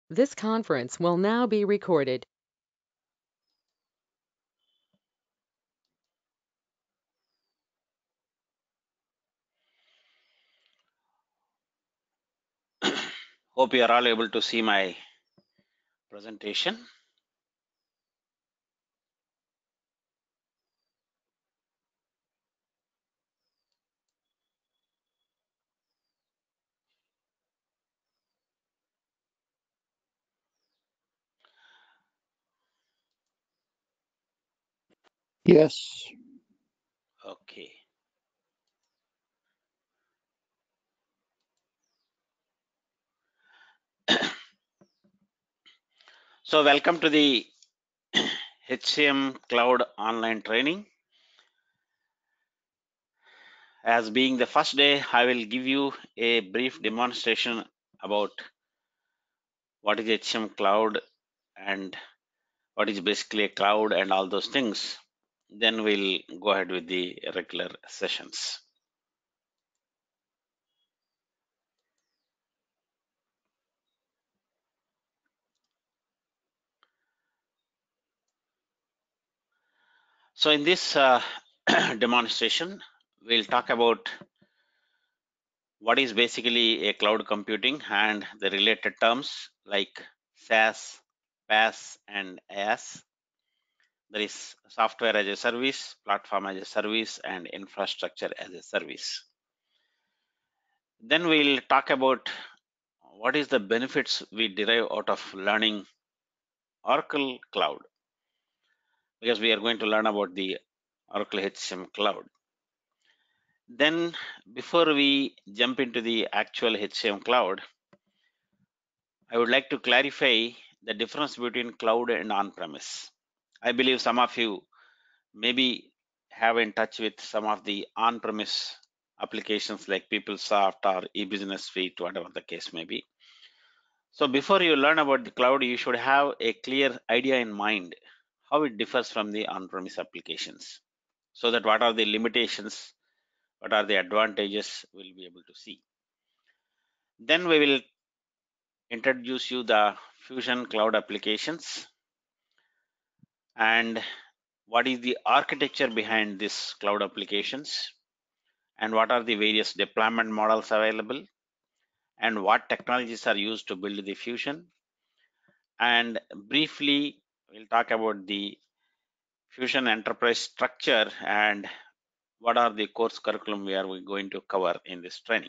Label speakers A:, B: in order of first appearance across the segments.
A: This conference will now be recorded.
B: Hope you are all able to see my presentation.
C: Yes.
B: Okay. So welcome to the HCM Cloud online training. As being the first day, I will give you a brief demonstration about what is HCM Cloud and what is basically a cloud and all those things. Then we'll go ahead with the regular sessions. So in this demonstration, we'll talk about what is basically a cloud computing and the related terms like SaaS, PaaS, and IaaS. There is software as a service, platform as a service, and infrastructure as a service. Then we'll talk about what is the benefits we derive out of learning Oracle Cloud, because we are going to learn about the Oracle HCM Cloud. Then before we jump into the actual HCM Cloud, I would like to clarify the difference between cloud and on-premise. I believe some of you maybe have in touch with some of the on-premise applications like PeopleSoft or eBusiness Suite, whatever the case may be. So before you learn about the cloud, you should have a clear idea in mind how it differs from the on-premise applications, so that what are the limitations, what are the advantages, we'll be able to see. Then we will introduce you the Fusion Cloud applications and what is the architecture behind this cloud applications and what are the various deployment models available and what technologies are used to build the Fusion. And briefly, we'll talk about the Fusion enterprise structure and what are the course curriculum we are going to cover in this training.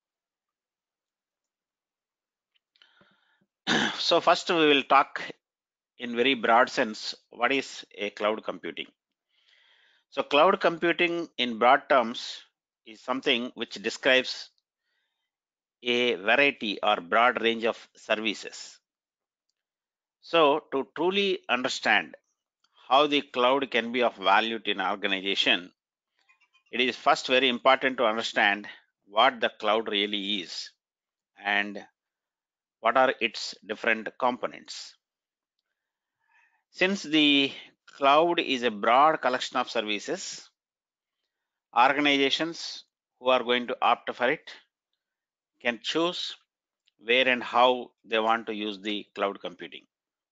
B: So first we will talk in very broad sense, what is a cloud computing? So cloud computing in broad terms is something which describes a variety or broad range of services. So to truly understand how the cloud can be of value to an organization, it is first very important to understand what the cloud really is and what are its different components. Since the cloud is a broad collection of services, organizations who are going to opt for it can choose where and how they want to use the cloud computing.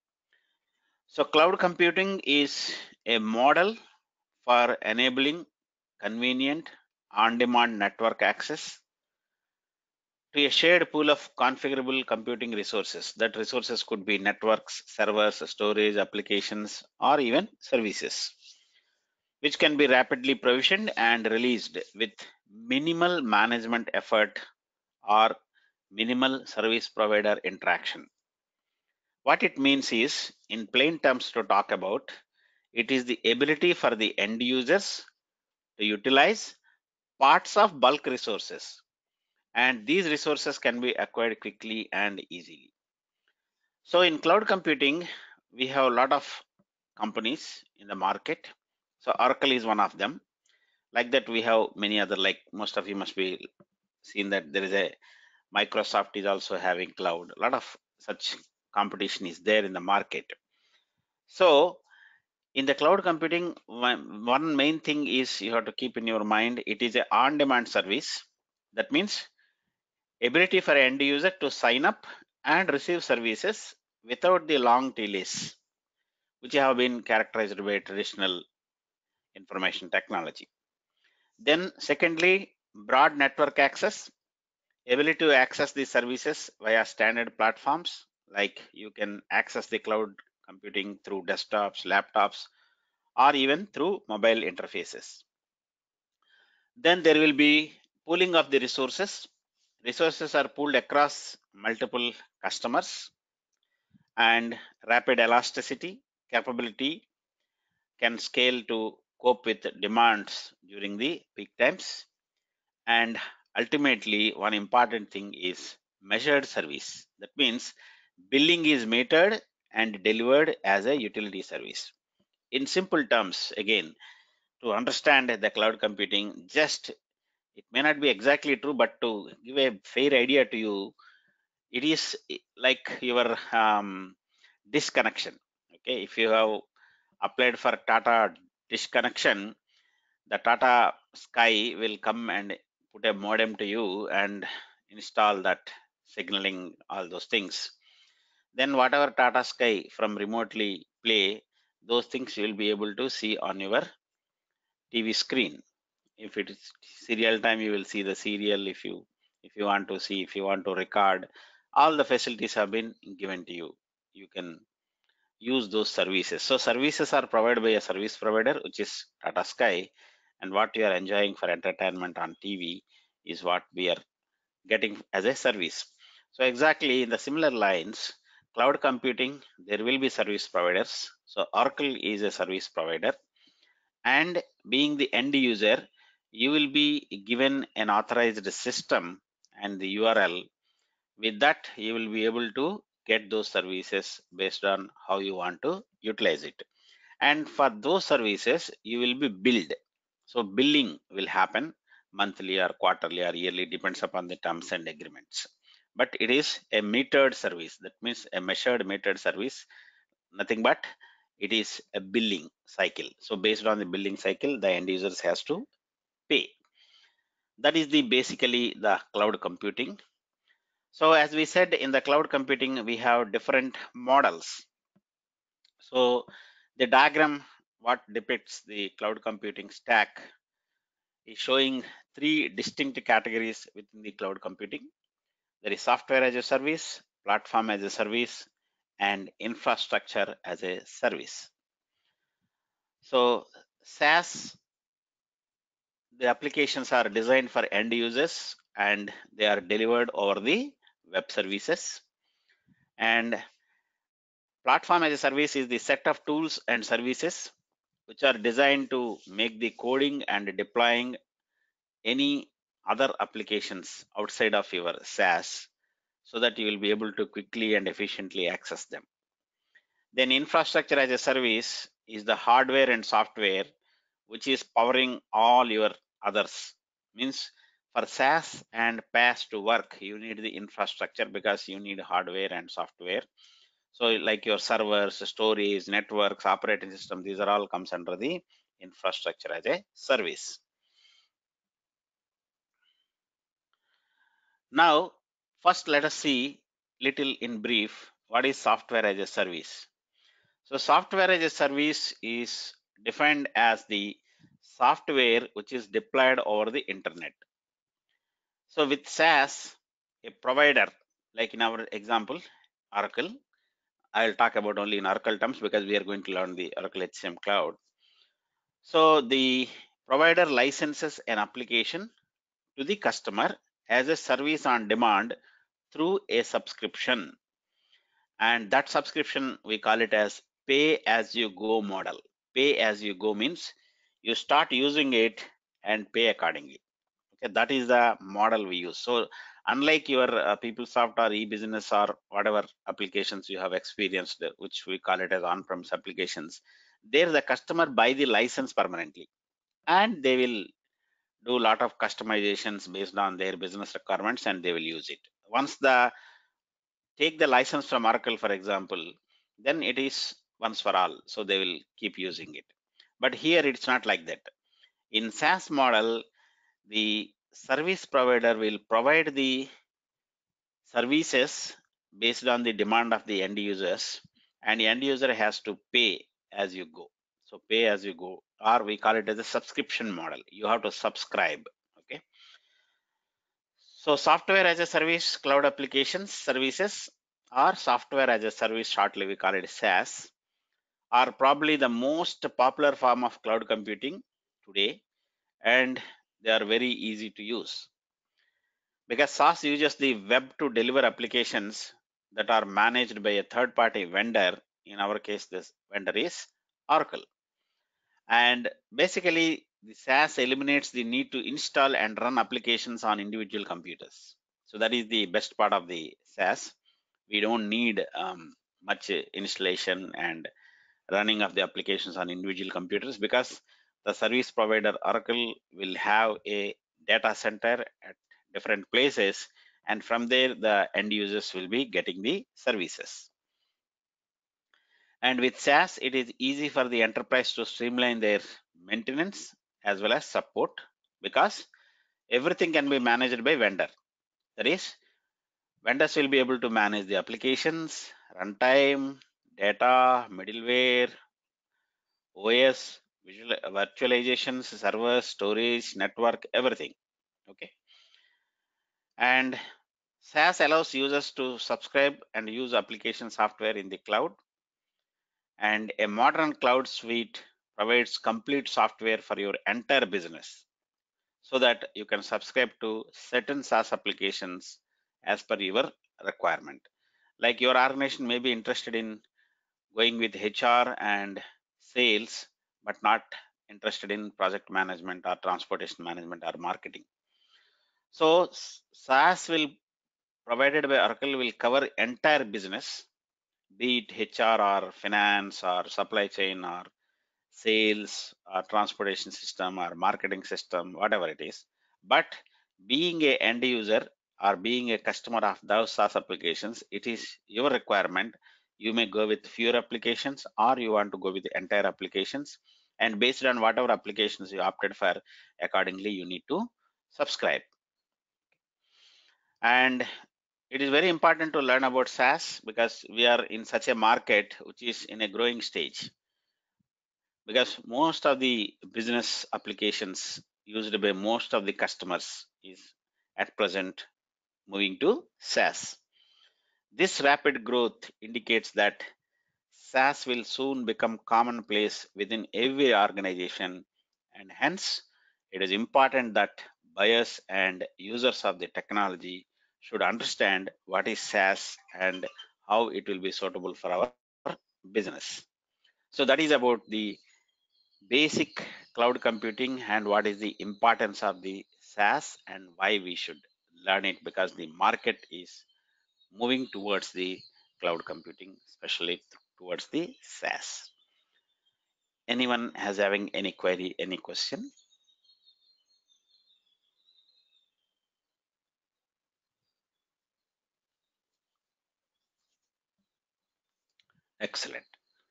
B: So cloud computing is a model for enabling convenient on-demand network access to a shared pool of configurable computing resources. That resources could be networks, servers, storage, applications, or even services, which can be rapidly provisioned and released with minimal management effort or minimal service provider interaction. What it means is, in plain terms to talk about, it is the ability for the end users to utilize parts of bulk resources, and these resources can be acquired quickly and easily. So in cloud computing, we have a lot of companies in the market. So Oracle is one of them. Like that, we have many other, like most of you must be seen that there is a Microsoft is also having cloud. A lot of such competition is there in the market. So in the cloud computing, one main thing is you have to keep in your mind, it is a on-demand service. That means ability for end user to sign up and receive services without the long delays, which have been characterized by traditional information technology. Then secondly, broad network access, ability to access the services via standard platforms, like you can access the cloud computing through desktops, laptops, or even through mobile interfaces. Then there will be pooling of the resources. Resources are pooled across multiple customers, and rapid elasticity capability can scale to cope with demands during the peak times. And ultimately, one important thing is measured service. That means billing is metered and delivered as a utility service. In simple terms, again, to understand the cloud computing, just it may not be exactly true, but to give a fair idea to you, it is like your disconnection. Okay, if you have applied for Tata dish connection, the Tata Sky will come and put a modem to you and install that signaling, all those things. Then whatever Tata Sky from remotely play, those things you will be able to see on your TV screen. If it is serial time, you will see the serial. If you want to see, if you want to record, all the facilities have been given to you. You can use those services. So services are provided by a service provider, which is Tata Sky, and what you are enjoying for entertainment on TV is what we are getting as a service. So exactly in the similar lines, cloud computing, there will be service providers. So Oracle is a service provider, and being the end user, you will be given an authorized system and the URL. With that, you will be able to get those services based on how you want to utilize it. And for those services, you will be billed. So billing will happen monthly or quarterly or yearly, depends upon the terms and agreements. But it is a metered service. That means a measured metered service, nothing but it is a billing cycle. So based on the billing cycle, the end users has to pay. That is the basically the cloud computing. So as we said, in the cloud computing, we have different models. So the diagram what depicts the cloud computing stack is showing three distinct categories within the cloud computing. There is software as a service, platform as a service, and infrastructure as a service. So SaaS, the applications are designed for end users and they are delivered over the web services. And platform as a service is the set of tools and services which are designed to make the coding and deploying any other applications outside of your SaaS so that you will be able to quickly and efficiently access them. Then infrastructure as a service is the hardware and software which is powering all your others. Means for SaaS and PaaS to work, you need the infrastructure because you need hardware and software. So like your servers, storage, networks, operating system, these are all comes under the infrastructure as a service. Now, first let us see little in brief what is software as a service. So software as a service is defined as the software which is deployed over the internet. So with SaaS, a provider, like in our example, Oracle, I'll talk about only in Oracle terms because we are going to learn the Oracle HCM Cloud. So the provider licenses an application to the customer as a service on demand through a subscription. And that subscription, we call it as pay as you go model. Pay as you go means you start using it and pay accordingly. Okay, that is the model we use. So unlike your PeopleSoft or e-business or whatever applications you have experienced, which we call it as on-premise applications, there the customer buy the license permanently and they will do a lot of customizations based on their business requirements and they will use it. Once the take the license from Oracle, for example, then it is once for all. So they will keep using it. But here it's not like that. In SaaS model, the service provider will provide the services based on the demand of the end users, and the end user has to pay as you go. So pay as you go, or we call it as a subscription model. You have to subscribe. Okay. So software as a service, cloud applications, services, or software as a service, shortly we call it SaaS, are probably the most popular form of cloud computing today, and they are very easy to use. Because SaaS uses the web to deliver applications that are managed by a third party vendor. In our case, this vendor is Oracle. And basically, the SaaS eliminates the need to install and run applications on individual computers. So that is the best part of the SaaS. We don't need much installation and running of the applications on individual computers, because the service provider Oracle will have a data center at different places, and from there the end users will be getting the services. And with SaaS, it is easy for the enterprise to streamline their maintenance as well as support, because everything can be managed by vendor. That is, vendors will be able to manage the applications, runtime, data, middleware, OS, virtualizations, servers, storage, network, everything. Okay. And SaaS allows users to subscribe and use application software in the cloud. And a modern cloud suite provides complete software for your entire business, so that you can subscribe to certain SaaS applications as per your requirement. Like your organization may be interested in going with HR and sales, but not interested in project management or transportation management or marketing. So SaaS will, provided by Oracle, will cover entire business, be it HR or finance or supply chain or sales or transportation system or marketing system, whatever it is. But being a end user or being a customer of those SaaS applications, it is your requirement. You may go with fewer applications, or you want to go with the entire applications. And based on whatever applications you opted for, accordingly you need to subscribe. And it is very important to learn about SaaS, because we are in such a market which is in a growing stage, because most of the business applications used by most of the customers is at present moving to SaaS. This rapid growth indicates that SaaS will soon become commonplace within every organization, and hence it is important that buyers and users of the technology should understand what is SaaS and how it will be suitable for our business. So that is about the basic cloud computing and what is the importance of the SaaS and why we should learn it, because the market is moving towards the cloud computing, especially towards the SaaS. Anyone has having any query, any question? Excellent.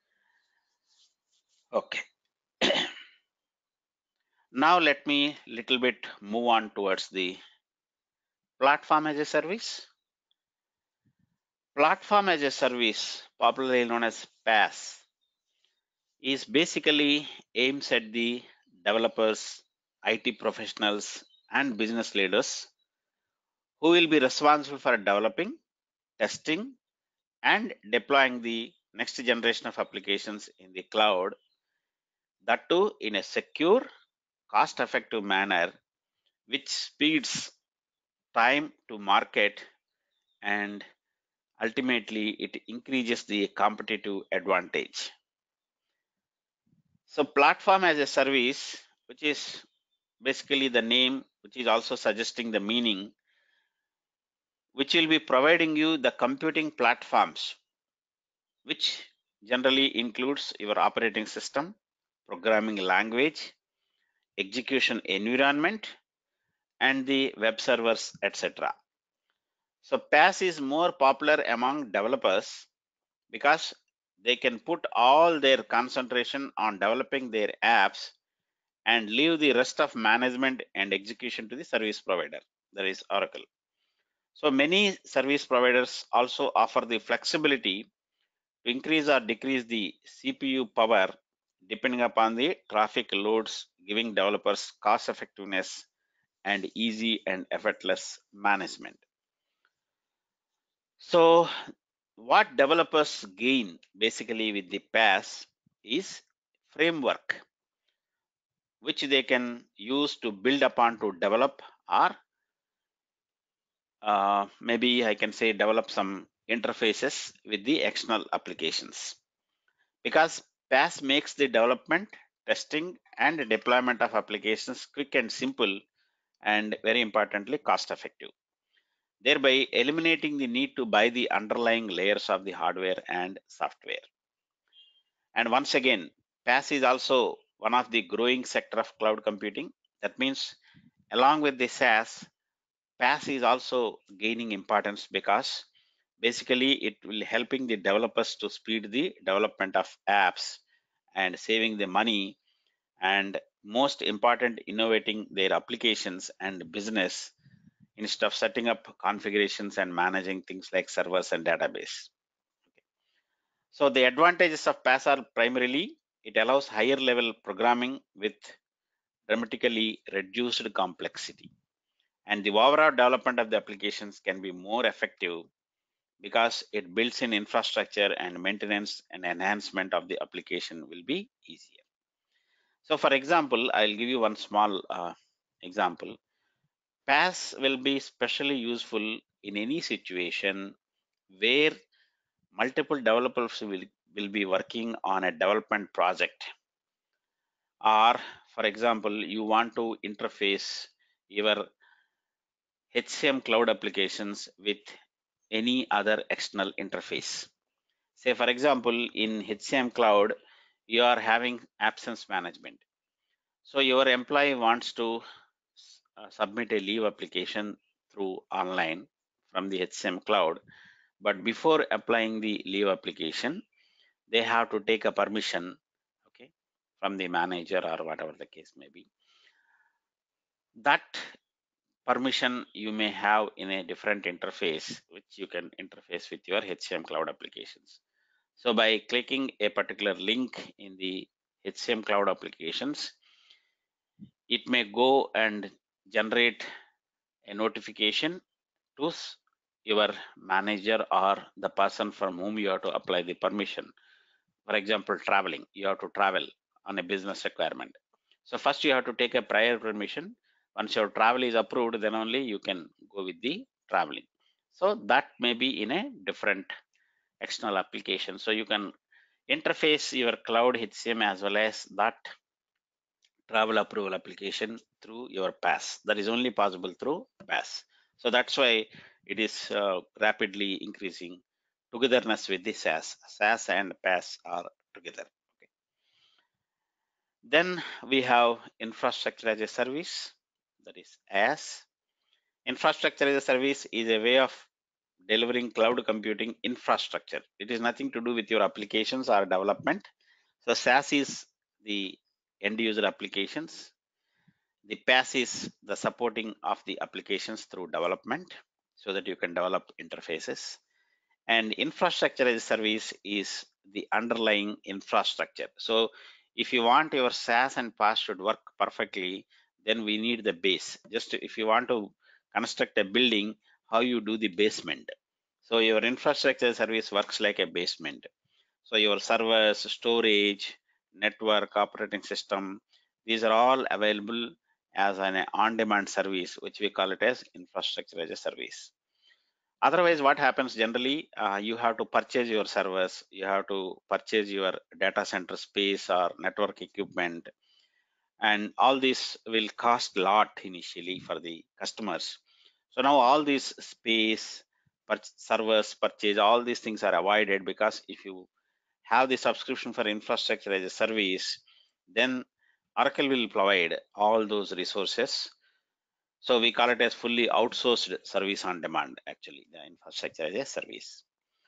B: Okay. Now let me little bit move on towards the platform as a service. Platform as a service, popularly known as PaaS, is basically aims at the developers, IT professionals, and business leaders who will be responsible for developing, testing, and deploying the next generation of applications in the cloud, that too in a secure, cost effective manner, which speeds time to market, and ultimately it increases the competitive advantage. So platform as a service, which is basically the name, which is also suggesting the meaning, which will be providing you the computing platforms, which generally includes your operating system, programming language, execution environment, and the web servers, etc. So PaaS is more popular among developers because they can put all their concentration on developing their apps and leave the rest of management and execution to the service provider, that is Oracle. So many service providers also offer the flexibility to increase or decrease the CPU power depending upon the traffic loads, giving developers cost effectiveness and easy and effortless management. So what developers gain basically with the PaaS is framework which they can use to build upon to develop, or maybe I can say develop some interfaces with the external applications, because PaaS makes the development, testing and deployment of applications quick and simple, and very importantly cost effective, thereby eliminating the need to buy the underlying layers of the hardware and software. And once again, PaaS is also one of the growing sector of cloud computing. That means along with the SaaS, PaaS is also gaining importance because basically it will helping the developers to speed the development of apps and saving the money, and most important, innovating their applications and business instead of setting up configurations and managing things like servers and database. So the advantages of PaaS are primarily it allows higher level programming with dramatically reduced complexity, and the overall development of the applications can be more effective because it builds in infrastructure, and maintenance and enhancement of the application will be easier. So for example, I'll give you one small example. PaaS will be especially useful in any situation where multiple developers will be working on a development project, or for example you want to interface your HCM cloud applications with any other external interface. Say for example in HCM cloud you are having absence management, so your employee wants to submit a leave application through online from the HCM cloud, but before applying the leave application they have to take a permission, okay, from the manager or whatever the case may be. That permission you may have in a different interface which you can interface with your HCM cloud applications. So by clicking a particular link in the HCM cloud applications, it may go and generate a notification to your manager or the person from whom you have to apply the permission. For example, traveling, you have to travel on a business requirement. So first you have to take a prior permission. Once your travel is approved, then only you can go with the traveling. So that may be in a different external application. So you can interface your cloud HCM as well as that travel approval application through your PaaS. That is only possible through PaaS. So that's why it is rapidly increasing togetherness with the SaaS. SaaS and PaaS are together. Okay. Then we have infrastructure as a service, that is IaaS. Infrastructure as a service is a way of delivering cloud computing infrastructure. It is nothing to do with your applications or development. So SaaS is the end user applications. The PaaS is the supporting of the applications through development so that you can develop interfaces. And infrastructure as a service is the underlying infrastructure. So if you want your SaaS and PaaS should work perfectly, then we need the base. Just if you want to construct a building, how you do the basement. So your infrastructure as a service works like a basement. So your servers, storage, network, operating system, these are all available as an on-demand service, which we call it as infrastructure as a service. Otherwise, what happens generally, you have to purchase your servers, you have to purchase your data center space or network equipment, and all this will cost a lot initially for the customers. So now all this space, servers, purchase, all these things are avoided, because if you have the subscription for infrastructure as a service, then Oracle will provide all those resources. So we call it as fully outsourced service on demand, actually, the infrastructure as a service.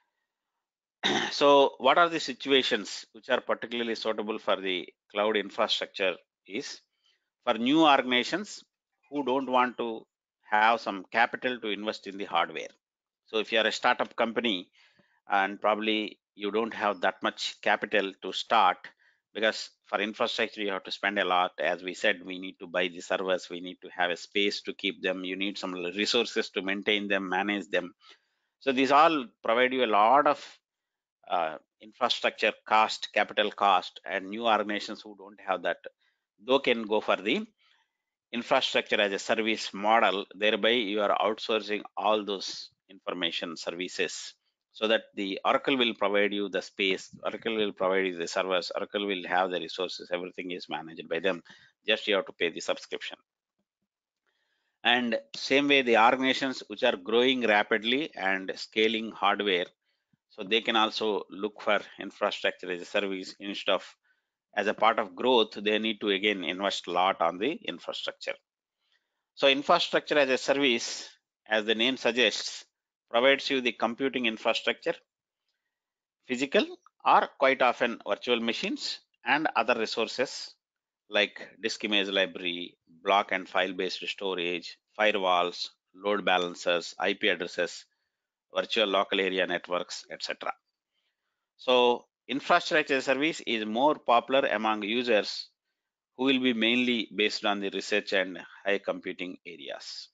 B: So what are the situations which are particularly suitable for the cloud infrastructure is for new organizations who don't want to have some capital to invest in the hardware. So if you are a startup company and probably you don't have that much capital to start, because for infrastructure you have to spend a lot. As we said, we need to buy the servers, we need to have a space to keep them, you need some resources to maintain them, manage them. So these all provide you a lot of infrastructure cost, capital cost, and new organizations who don't have that, though can go for the infrastructure as a service model. Thereby you are outsourcing all those information services, so that the Oracle will provide you the space, Oracle will provide you the servers, Oracle will have the resources, everything is managed by them. Just you have to pay the subscription. And same way, the organizations which are growing rapidly and scaling hardware, so they can also look for infrastructure as a service. Instead of, as a part of growth, they need to again invest a lot on the infrastructure. So infrastructure as a service, as the name suggests, provides you the computing infrastructure, physical or quite often virtual machines, and other resources like disk image library, block and file based storage, firewalls, load balancers, IP addresses, virtual local area networks, etc. So infrastructure as a service is more popular among users who will be mainly based on the research and high computing areas.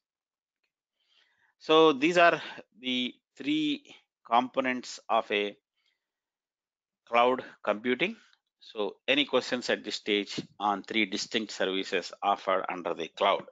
B: So these are the three components of a cloud computing. So any questions at this stage on three distinct services offered under the cloud?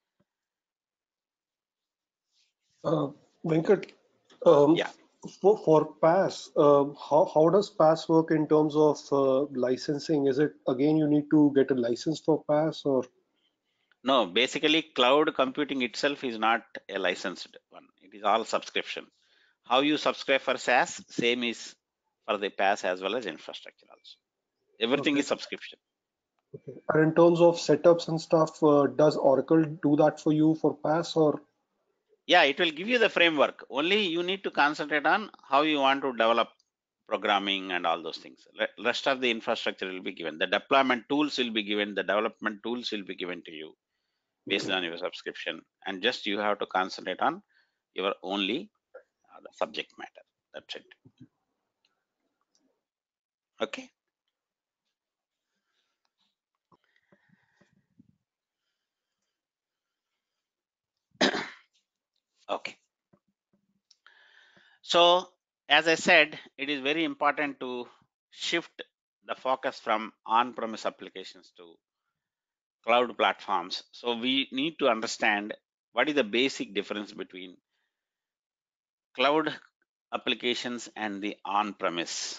C: Venkat,
B: Yeah.
C: for PaaS, how does PaaS work in terms of licensing? Is it again you need to get a license for PaaS, or
B: No, basically cloud computing itself is not a licensed one. It is all subscription. How you subscribe for SaaS, same is for the PaaS as well as infrastructure also. Everything
C: okay?
B: is subscription.
C: Okay. And in terms of setups and stuff, does Oracle do that for you for PaaS, or
B: Yeah, it will give you the framework. Only you need to concentrate on how you want to develop programming and all those things. Rest of the infrastructure will be given. The deployment tools will be given. The development tools will be given to you based
C: okay?
B: on your subscription. And just you have to concentrate on your only the subject matter. That's it. Okay. Okay. So as I said, it is very important to shift the focus from on-premise applications to cloud platforms. So we need to understand what is the basic difference between cloud applications and the on-premise.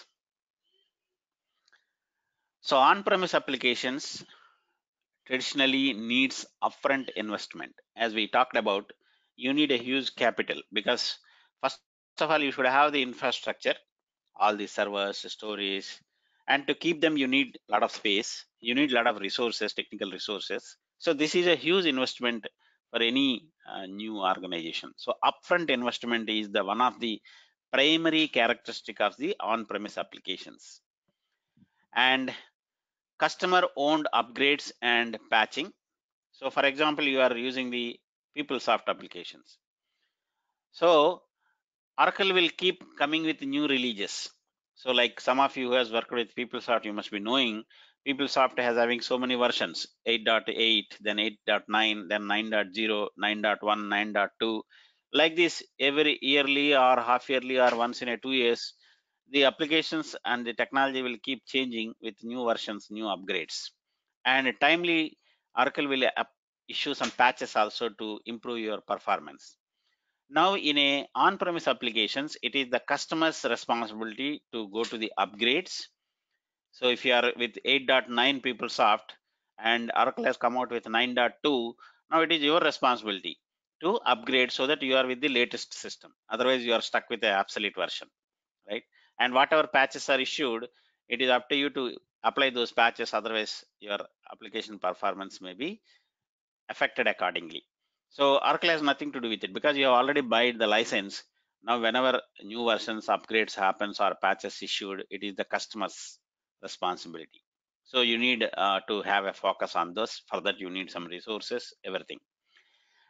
B: So on-premise applications traditionally needs upfront investment. As we talked about, you need a huge capital, because first of all you should have the infrastructure, all the servers, storage, and to keep them you need a lot of space, you need a lot of resources, technical resources. So this is a huge investment for any new organization. So upfront investment is the one of the primary characteristic of the on-premise applications. And customer owned upgrades and patching. So for example, you are using the PeopleSoft applications, so Oracle will keep coming with new releases. So like some of you who has worked with PeopleSoft, you must be knowing PeopleSoft has having so many versions: 8.8, then 8.9, then 9.0, 9.1, 9.2. Like this, every yearly or half yearly or once in a 2 years, the applications and the technology will keep changing with new versions, new upgrades. And timely, Oracle will issue some patches also to improve your performance. Now in a on-premise applications, it is the customer's responsibility to go to the upgrades. So if you are with 8.9 PeopleSoft and Oracle has come out with 9.2, now it is your responsibility to upgrade so that you are with the latest system. Otherwise you are stuck with the obsolete version, right? And whatever patches are issued, it is up to you to apply those patches. Otherwise your application performance may be affected accordingly. So Oracle has nothing to do with it, because you have already bought the license. Now whenever new versions, upgrades happens or patches issued, it is the customer's responsibility. So you need to have a focus on those. For that you need some resources, everything.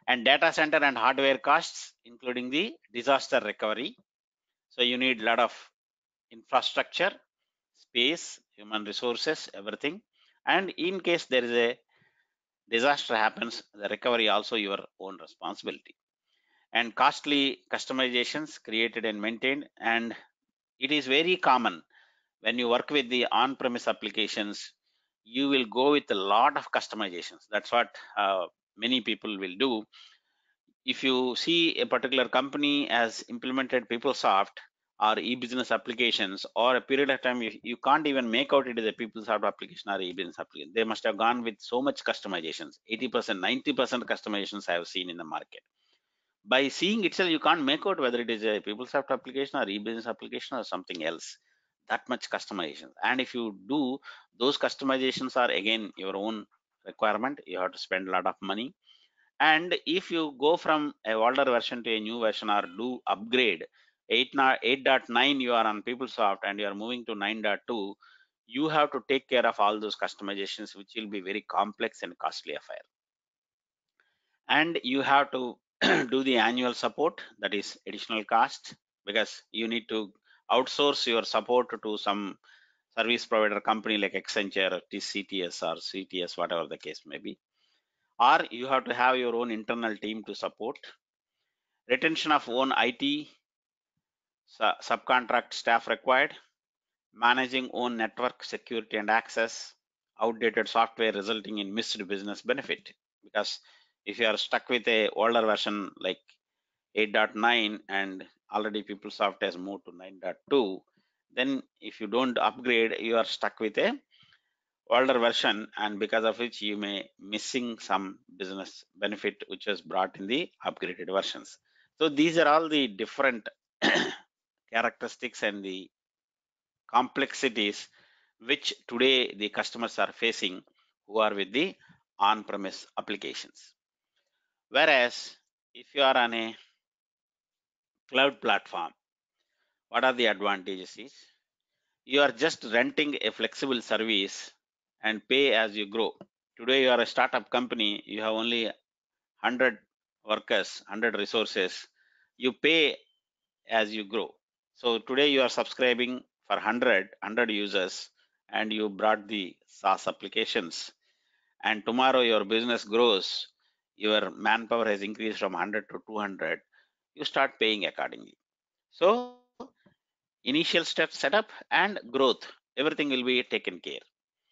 B: And data center and hardware costs, including the disaster recovery. So you need a lot of infrastructure, space, human resources, everything. And in case there is a disaster happens, the recovery also your own responsibility. And costly customizations created and maintained. And it is very common when you work with the on-premise applications, you will go with a lot of customizations. That's what many people will do. If you see a particular company has implemented PeopleSoft or e-business applications, or a period of time you can't even make out it is a PeopleSoft application or e-business application. They must have gone with so much customizations, 80%, 90% customizations I have seen in the market. By seeing itself, you can't make out whether it is a PeopleSoft application or e-business application or something else. That much customization. And if you do, those customizations are again your own requirement. You have to spend a lot of money. And if you go from a older version to a new version or do upgrade, 8.9 you are on PeopleSoft and you are moving to 9.2, you have to take care of all those customizations, which will be very complex and costly affair. And you have to do the annual support, that is additional cost, because you need to outsource your support to some service provider company like Accenture or TCTS or CTS, whatever the case may be. Or you have to have your own internal team to support. Retention of own IT subcontract staff required. Managing own network security and access. Outdated software resulting in missed business benefit. Because if you are stuck with a older version like 8.9 and already PeopleSoft has moved to 9.2, then if you don't upgrade, you are stuck with a older version, and because of which you may missing some business benefit which was brought in the upgraded versions. So these are all the different characteristics and the complexities which today the customers are facing who are with the on-premise applications. Whereas if you are on a cloud platform, what are the advantages is you are just renting a flexible service and pay as you grow. Today you are a startup company, you have only 100 workers, 100 resources, you pay as you grow. So today you are subscribing for 100 users and you brought the SaaS applications, and tomorrow your business grows, your manpower has increased from 100 to 200, you start paying accordingly. So initial steps, setup and growth, everything will be taken care.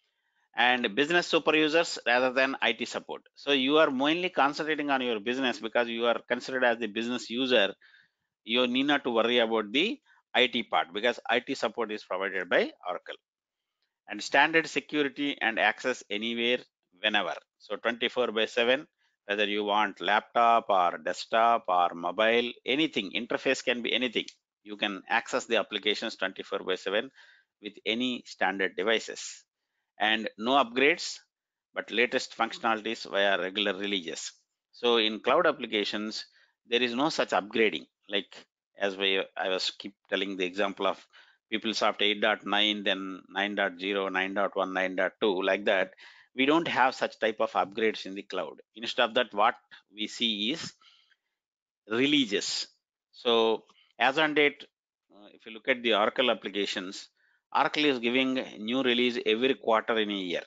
B: And business super users rather than IT support. So you are mainly concentrating on your business because you are considered as the business user. You need not to worry about the IT part because IT support is provided by Oracle. And standard security and access anywhere, whenever. So 24/7, whether you want laptop or desktop or mobile, anything, interface can be anything. You can access the applications 24/7 with any standard devices. And no upgrades, but latest functionalities via regular releases. So in cloud applications, there is no such upgrading. Like I was keep telling the example of PeopleSoft 8.9, then 9.0, 9.1, 9.2, like that. We don't have such type of upgrades in the cloud. Instead of that, what we see is releases. So as on date, if you look at the Oracle applications, Oracle is giving new release every quarter in a year.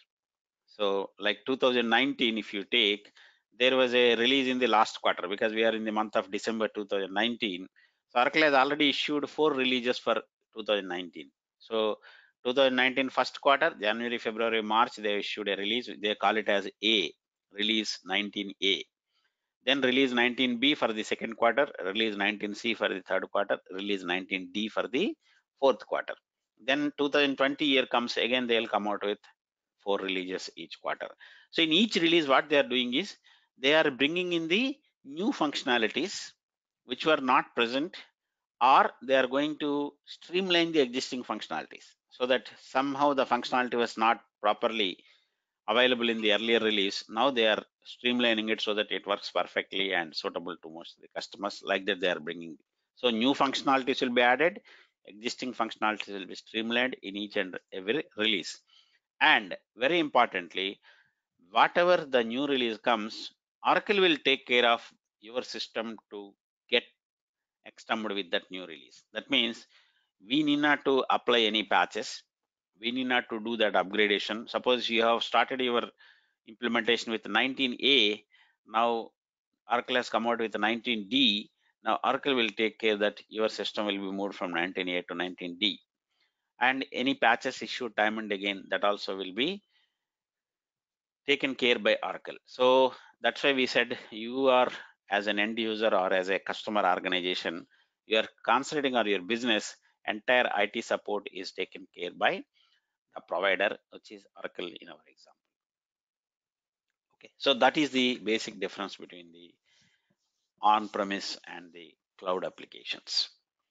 B: So like 2019, if you take, there was a release in the last quarter because we are in the month of December 2019. So Oracle has already issued 4 releases for 2019. So 2019 first quarter, January, February, March, they issued a release. They call it as A, release 19A. Then release 19B for the second quarter, release 19C for the third quarter, release 19D for the fourth quarter. Then 2020 year comes again, they'll come out with 4 releases each quarter. So in each release, what they are doing is they are bringing in the new functionalities which were not present, or they are going to streamline the existing functionalities so that somehow the functionality was not properly available in the earlier release. Now they are streamlining it so that it works perfectly and suitable to most of the customers. Like that, they are bringing. So new functionalities will be added, existing functionalities will be streamlined in each and every release. And very importantly, whatever the new release comes, Oracle will take care of your system to get extended with that new release. That means we need not to apply any patches. We need not to do that upgradation. Suppose you have started your implementation with 19A, now Oracle has come out with 19D. Now Oracle will take care that your system will be moved from 19A to 19D. And any patches issued time and again, that also will be taken care by Oracle. So that's why we said you are, as an end user or as a customer organization, you are concentrating on your business, entire IT support is taken care by the provider, which is Oracle in our example. Okay, so that is the basic difference between the on-premise and the cloud applications.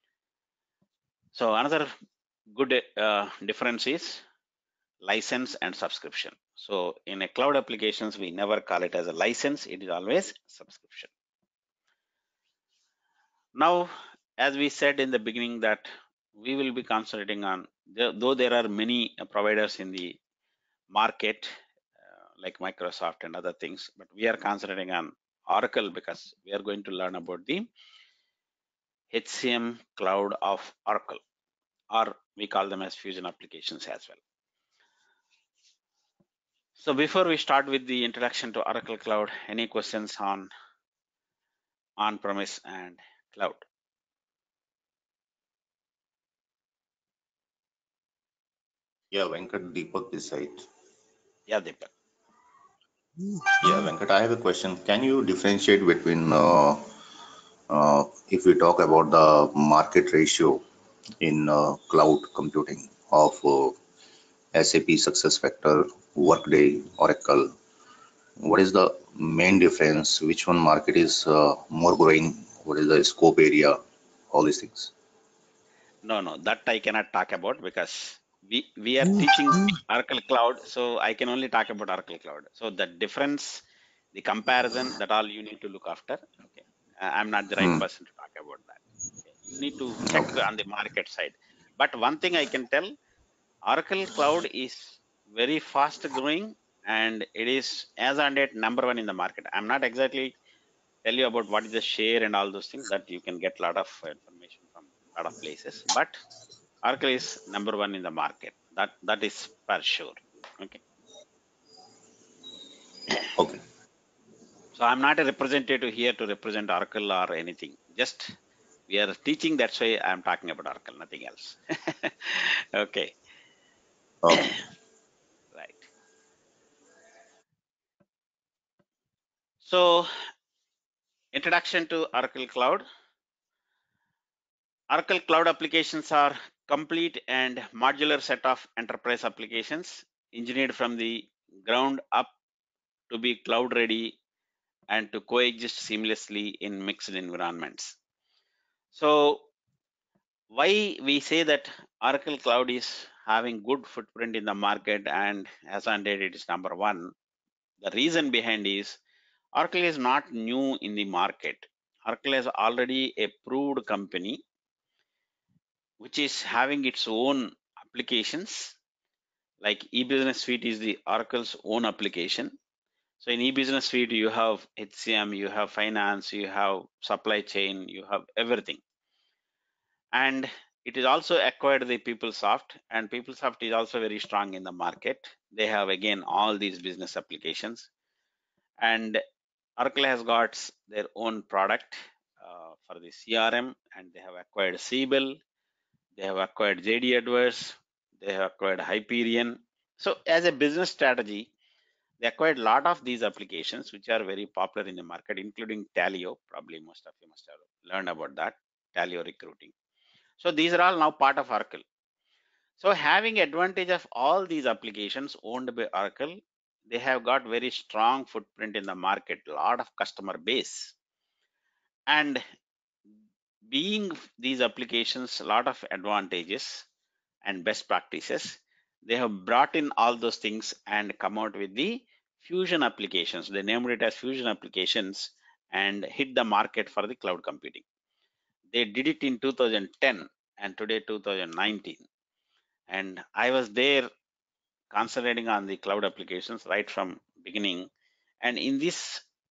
B: So another good difference is license and subscription. So in a cloud applications, we never call it as a license, it is always subscription. Now, as we said in the beginning that we will be concentrating on, though there are many providers in the market like Microsoft and other things, but we are concentrating on Oracle because we are going to learn about the HCM cloud of Oracle, or we call them as Fusion applications as well. So before we start with the introduction to Oracle Cloud, any questions on on-premise and cloud?
D: Yeah, Venkat, Deepak this side.
B: Yeah, Deepak.
D: Yeah, Venkat, I have a question. Can you differentiate between, if we talk about the market ratio in cloud computing of SAP SuccessFactors, Workday, Oracle? What is the main difference? Which one market is more growing? What is the scope area? All these things.
B: No, that I cannot talk about because we are teaching Oracle Cloud, so I can only talk about Oracle Cloud. So the difference, the comparison, that all you need to look after. Okay, I'm not the right person to talk about that. Okay. You need to check
D: Okay.
B: on the market side. But one thing I can tell, Oracle Cloud is very fast growing and it is as on date #1 in the market. I'm not exactly tell you about what is the share and all those things, that you can get a lot of information from a lot of places, but Oracle is #1 in the market. That is for sure. Okay.
D: Okay.
B: So I'm not a representative here to represent Oracle or anything. Just we are teaching. That's why I'm talking about Oracle, nothing else. Okay.
D: Okay.
B: Right. So introduction to Oracle Cloud. Oracle Cloud applications are complete and modular set of enterprise applications engineered from the ground up to be cloud ready and to coexist seamlessly in mixed environments. So why we say that Oracle Cloud is having good footprint in the market and as on date it is #1. The reason behind is Oracle is not new in the market. Oracle is already a proved company which is having its own applications. Like eBusiness Suite is the Oracle's own application. So in eBusiness Suite, you have HCM, you have finance, you have supply chain, you have everything. And it is also acquired the PeopleSoft, and PeopleSoft is also very strong in the market. They have again all these business applications. And Oracle has got their own product for the CRM, and they have acquired Siebel, they have acquired JD Edwards, they have acquired Hyperion. So as a business strategy, they acquired a lot of these applications which are very popular in the market, including Taleo. Probably most of you must have learned about that, Taleo recruiting. So these are all now part of Oracle. So having advantage of all these applications owned by Oracle, they have got very strong footprint in the market, a lot of customer base. And being these applications, a lot of advantages and best practices, they have brought in all those things and come out with the Fusion applications. They named it as Fusion applications and hit the market for the cloud computing. They did it in 2010 and today 2019. And I was there concentrating on the cloud applications right from beginning. And in this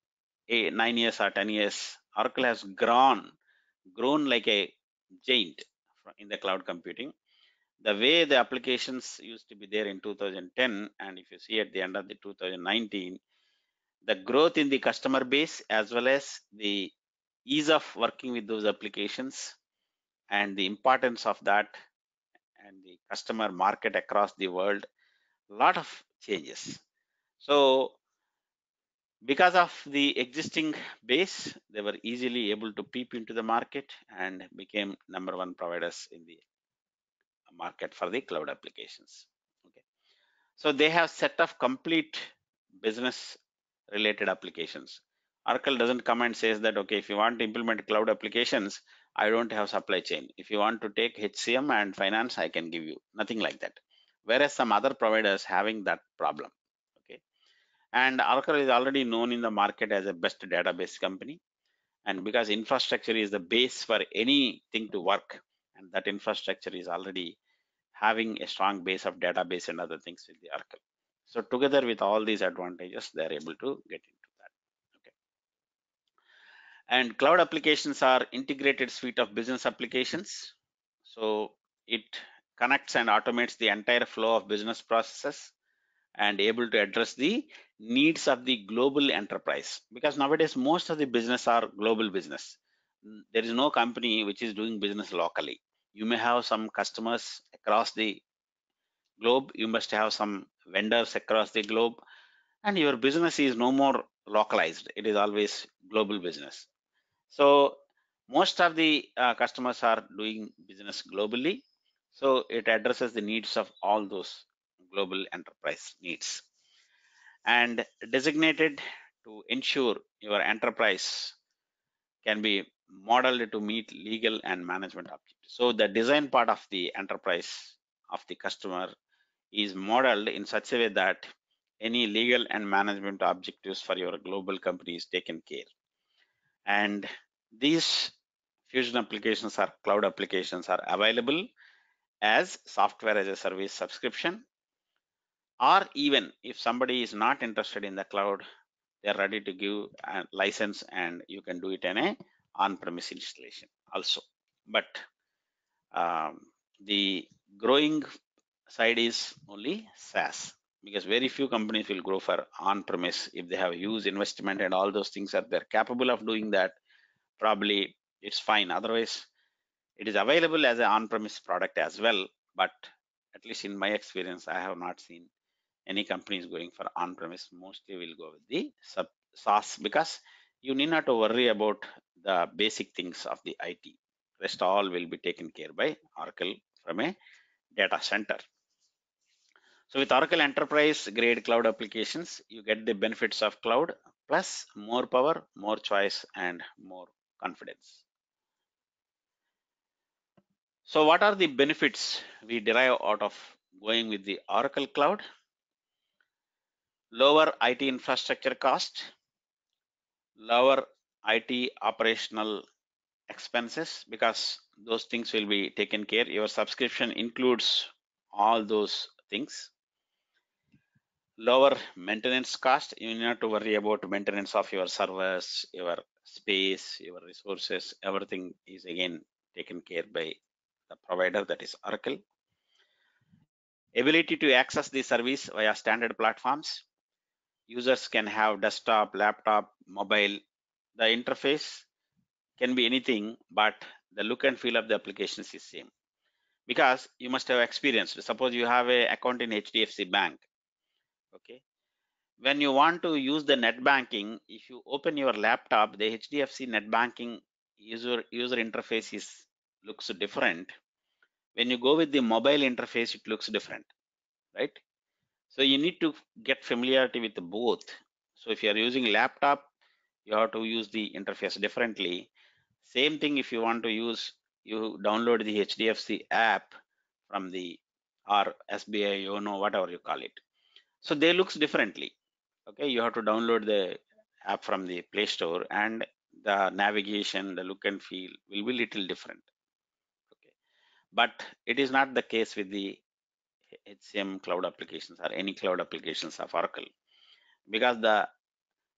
B: 9 years or 10 years, Oracle has grown like a giant in the cloud computing. The way the applications used to be there in 2010, and if you see at the end of the 2019, the growth in the customer base as well as the ease of working with those applications and the importance of that and the customer market across the world, a lot of changes. So because of the existing base, they were easily able to peep into the market and became number one providers in the market for the cloud applications. Okay. So they have set of complete business related applications. Oracle doesn't come and says that, okay, if you want to implement cloud applications, I don't have supply chain. If you want to take HCM and finance, I can give you. Nothing like that. Whereas some other providers having that problem. Okay. And Oracle is already known in the market as a best database company. And because infrastructure is the base for anything to work, and that infrastructure is already having a strong base of database and other things with the Oracle. So together with all these advantages, they are able to get into that. Okay. And cloud applications are integrated suite of business applications. So it connects and automates the entire flow of business processes and able to address the needs of the global enterprise, because nowadays most of the business are global business. There is no company which is doing business locally. You may have some customers across the globe, you must have some vendors across the globe, and your business is no more localized. It is always global business. So most of the customers are doing business globally. So it addresses the needs of all those global enterprise needs, and designated to ensure your enterprise can be modeled to meet legal and management objectives. So the design part of the enterprise of the customer is modeled in such a way that any legal and management objectives for your global company is taken care. And these Fusion applications or cloud applications are available as software as a service subscription, or even if somebody is not interested in the cloud, they're ready to give a license and you can do it in a on-premise installation also. But the growing side is only SaaS, because very few companies will go for on-premise. If they have huge investment and all those things are they're capable of doing that, probably it's fine. Otherwise, it is available as an on-premise product as well. But at least in my experience, I have not seen any companies going for on-premise. Mostly will go with the SaaS, because you need not to worry about the basic things of the IT. Rest all will be taken care by Oracle from a data center. So with Oracle Enterprise grade cloud applications, you get the benefits of cloud plus more power, more choice, and more confidence. So what are the benefits we derive out of going with the Oracle Cloud? Lower IT infrastructure cost, lower IT operational expenses, because those things will be taken care. Your subscription includes all those things. Lower maintenance cost. You need not to worry about maintenance of your servers, your space, your resources. Everything is again taken care by the provider, that is Oracle. Ability to access the service via standard platforms. Users can have desktop, laptop, mobile. The interface can be anything, but the look and feel of the applications is same, because you must have experienced. Suppose you have an account in HDFC Bank. Okay, when you want to use the net banking, if you open your laptop, the HDFC net banking user interface looks different. When you go with the mobile interface, it looks different, right? So you need to get familiarity with both. So if you are using laptop, you have to use the interface differently. Same thing if you want to use, you download the HDFC app from the, or SBI, YONO, whatever you call it. So they looks differently. Okay, you have to download the app from the Play Store, and the navigation, the look and feel will be little different. Okay, but it is not the case with the HCM cloud applications or any cloud applications of Oracle, because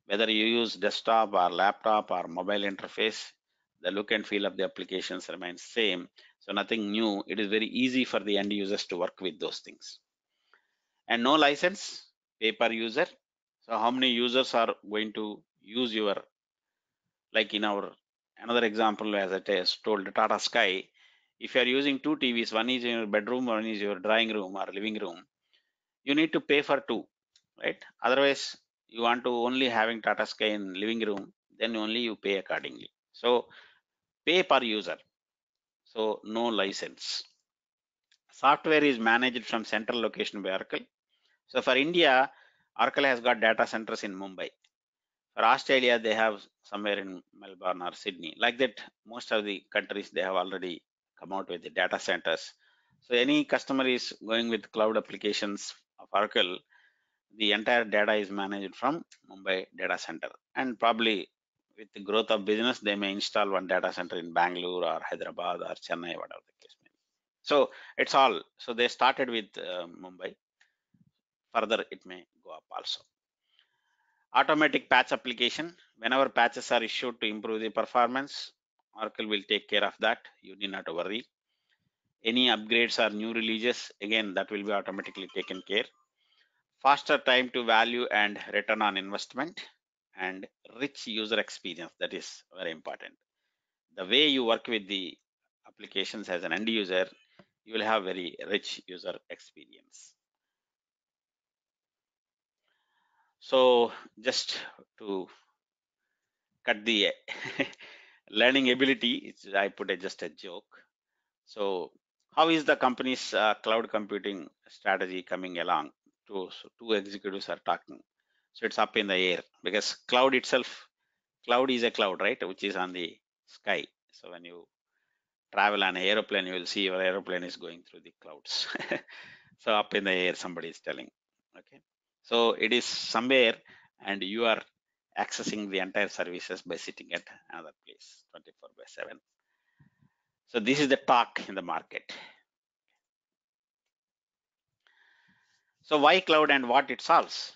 B: Whether you use desktop or laptop or mobile interface, the look and feel of the applications remains same. So nothing new. It is very easy for the end users to work with those things. And no license, pay per user. So how many users are going to use your, like in our another example, as I told Tata Sky, if you are using two TVs, one is in your bedroom, one is your drawing room or living room, you need to pay for two, right? Otherwise, you want to only having Tata Sky in living room, then only you pay accordingly. So pay per user. So no license. Software is managed from central location by Oracle. So for India, Oracle has got data centers in Mumbai. For Australia, they have somewhere in Melbourne or Sydney. Like that, most of the countries, they have already come out with the data centers. So any customer is going with cloud applications of Oracle, the entire data is managed from Mumbai data center. And probably with the growth of business, they may install one data center in Bangalore or Hyderabad or Chennai, whatever the case may be. So it's all. So they started with Mumbai. Further, it may go up also. Automatic patch application. Whenever patches are issued to improve the performance, Oracle will take care of that. You need not worry. Any upgrades or new releases, again, that will be automatically taken care. Faster time to value and return on investment, and rich user experience. That is very important. The way you work with the applications as an end user, you will have very rich user experience. So just to cut the learning ability, I put just a joke. So how is the company's cloud computing strategy coming along? Two executives are talking. So it's up in the air because cloud itself, cloud is a cloud, right? Which is on the sky. So when you travel on an aeroplane, you will see your aeroplane is going through the clouds. So up in the air, somebody is telling. Okay. So it is somewhere and you are accessing the entire services by sitting at another place 24/7. So this is the talk in the market. So why cloud and what it solves?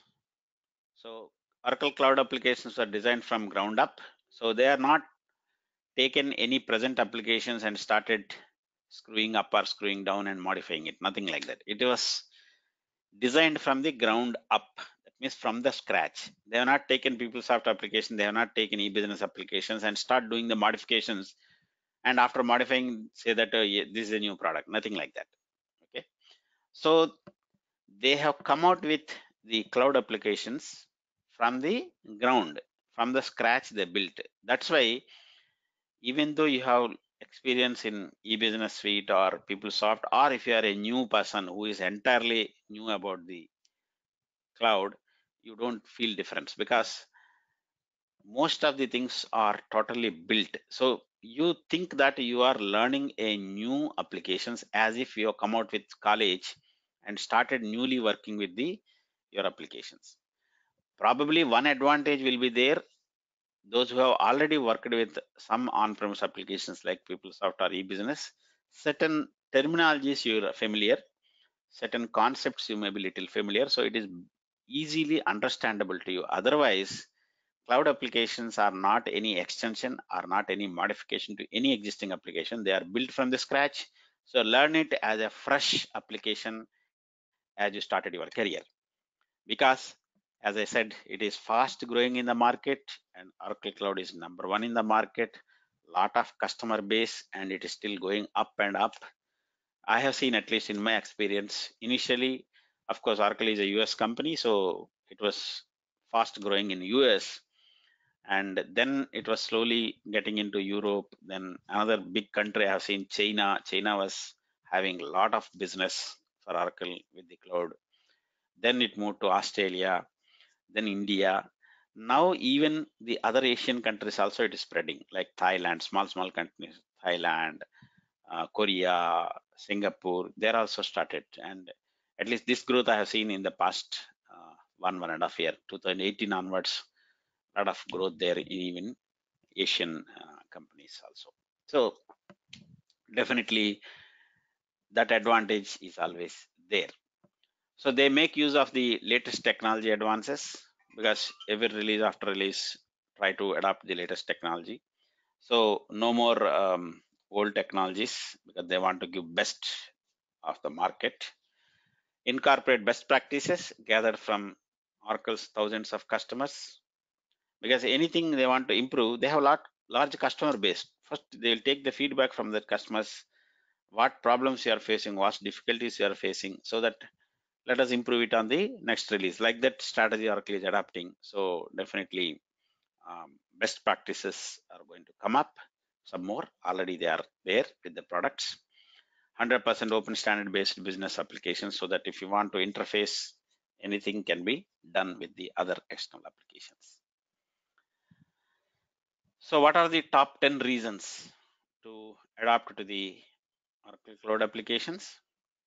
B: So Oracle Cloud applications are designed from ground up. So they are not taken any present applications and started screwing up or screwing down and modifying it. Nothing like that. It was designed from the ground up. That means from the scratch. They have not taken PeopleSoft application. They have not taken e-business applications and start doing the modifications. And after modifying, say that yeah, this is a new product. Nothing like that. Okay. So they have come out with the cloud applications from the ground, from the scratch they built. That's why even though you have experience in e-business suite or PeopleSoft, or if you are a new person who is entirely new about the cloud, you don't feel difference because most of the things are totally built. So you think that you are learning a new applications as if you have come out with college and started newly working with the your applications. Probably one advantage will be there. Those who have already worked with some on-premise applications like PeopleSoft or e-business, certain terminologies you are familiar, certain concepts you may be little familiar, so it is easily understandable to you. Otherwise, cloud applications are not any extension, are not any modification to any existing application. They are built from the scratch. So learn it as a fresh application as you started your career. Because as I said, it is fast growing in the market and Oracle Cloud is number one in the market. Lot of customer base and it is still going up and up. I have seen, at least in my experience, initially, of course, Oracle is a US company, so it was fast growing in US. And then it was slowly getting into Europe. Then another big country I have seen, China. China was having a lot of business for Oracle with the cloud. Then it moved to Australia, then India. Now even the other Asian countries also it is spreading, like Thailand, small countries, Thailand, Korea, Singapore, they're also started. And at least this growth I have seen in the past 1.5 year, 2018 onwards, a lot of growth there in even Asian companies also. So definitely that advantage is always there. So they make use of the latest technology advances. because every release after release try to adopt the latest technology. So no more old technologies, because they want to give best of the market. Incorporate best practices gathered from Oracle's thousands of customers, because anything they want to improve, they have large customer base. First, they'll take the feedback from their customers, what problems you are facing, what difficulties you are facing, so that let us improve it on the next release. Like that strategy Oracle is adapting. So definitely best practices are going to come up. Some more already they are there with the products. 100% open standard based business applications, so that if you want to interface, anything can be done with the other external applications. So what are the top 10 reasons to adapt to the Oracle Cloud applications?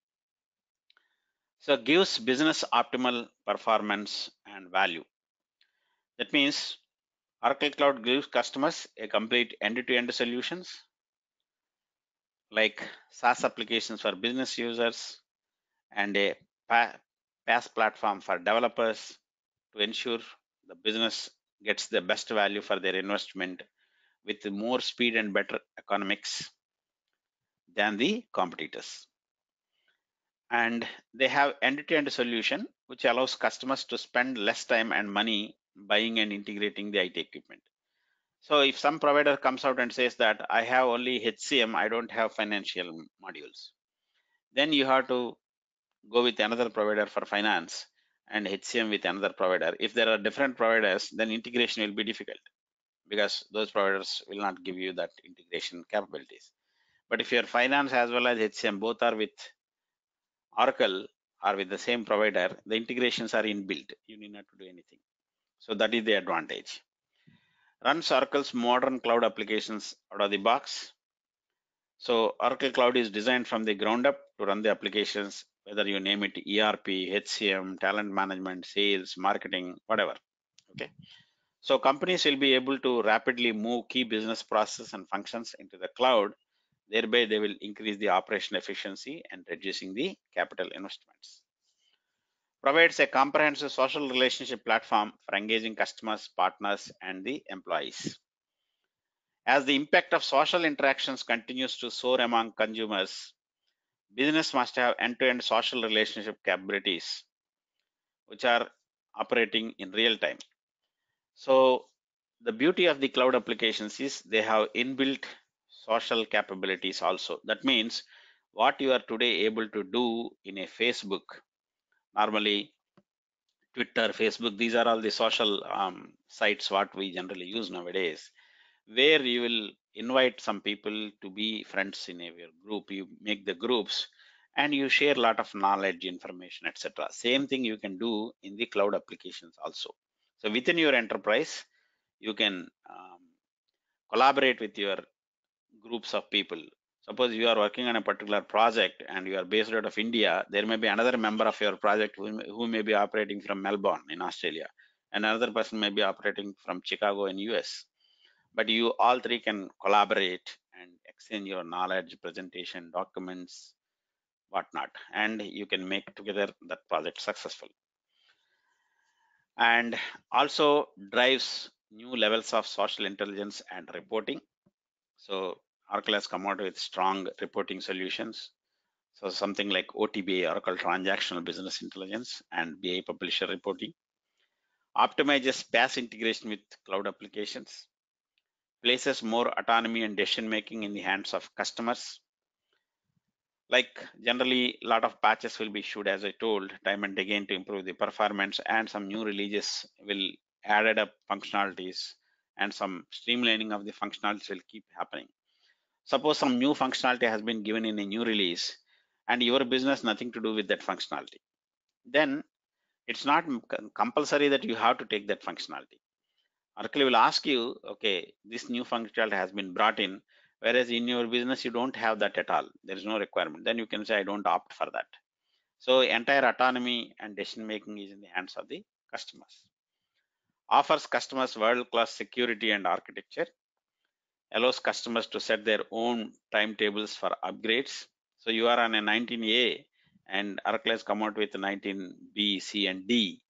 B: So gives business optimal performance and value. That means Oracle Cloud gives customers a complete end-to-end solutions, like SaaS applications for business users and a PaaS platform for developers, to ensure the business gets the best value for their investment with more speed and better economics than the competitors. And they have end-to-end solution which allows customers to spend less time and money buying and integrating the IT equipment. So if some provider comes out and says that I have only HCM, I don't have financial modules, then you have to go with another provider for finance and HCM with another provider. If there are different providers, then integration will be difficult, because those providers will not give you that integration capabilities. But if your finance as well as HCM both are with Oracle or with the same provider, the integrations are inbuilt. You need not to do anything. So that is the advantage. Runs Oracle's modern cloud applications out of the box. So Oracle Cloud is designed from the ground up to run the applications, whether you name it ERP, HCM, talent management, sales, marketing, whatever. Okay. So companies will be able to rapidly move key business processes and functions into the cloud. Thereby, they will increase the operational efficiency and reducing the capital investments. Provides a comprehensive social relationship platform for engaging customers, partners, and the employees. As the impact of social interactions continues to soar among consumers, business must have end-to-end social relationship capabilities, which are operating in real time. So the beauty of the cloud applications is they have inbuilt social capabilities also. That means what you are today able to do in a Facebook, normally Twitter, Facebook, these are all the social sites what we generally use nowadays, where you will invite some people to be friends in your group. You make the groups and you share a lot of knowledge, information, etc. Same thing you can do in the cloud applications also. So within your enterprise, you can collaborate with your groups of people. Suppose you are working on a particular project and you are based out of India, there may be another member of your project who may be operating from Melbourne in Australia, and another person may be operating from Chicago in US. But you all three can collaborate and exchange your knowledge, presentation, documents, whatnot, and you can make together that project successful. And also drives new levels of social intelligence and reporting. So Oracle has come out with strong reporting solutions. So something like OTBA, Oracle Transactional Business Intelligence, and BI Publisher Reporting. Optimizes PaaS integration with cloud applications. Places more autonomy and decision making in the hands of customers. Like generally, a lot of patches will be issued, as I told, time and again to improve the performance, and some new releases will added up functionalities, and some streamlining of the functionalities will keep happening. Suppose some new functionality has been given in a new release and your business nothing to do with that functionality, then it's not compulsory that you have to take that functionality. Oracle will ask you, okay, this new functionality has been brought in, whereas in your business you don't have that at all. There is no requirement. Then you can say, I don't opt for that. So entire autonomy and decision making is in the hands of the customers. Offers customers world-class security and architecture. Allows customers to set their own timetables for upgrades. So you are on a 19A and Oracle has come out with 19B, C, and D.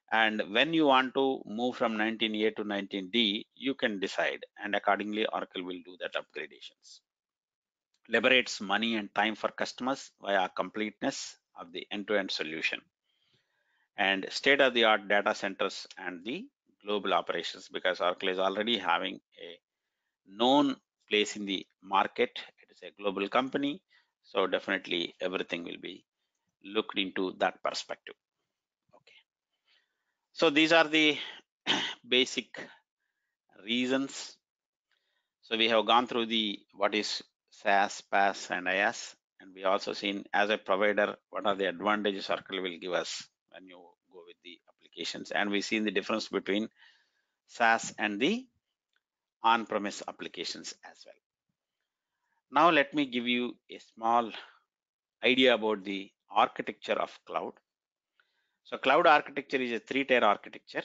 B: And when you want to move from 19A to 19D, you can decide, and accordingly Oracle will do that upgradations. Liberates money and time for customers via completeness of the end-to-end solution. And state-of-the-art data centers and the global operations, because Oracle is already having a known place in the market. It is a global company, so definitely everything will be looked into that perspective. Okay, so these are the basic reasons. So we have gone through the what is SaaS, PaaS, and IaaS, and we also seen as a provider what are the advantages Oracle will give us when you go with the applications, and we seen the difference between SaaS and the on-premise applications as well. Now let me give you a small idea about the architecture of cloud. So cloud architecture is a three-tier architecture.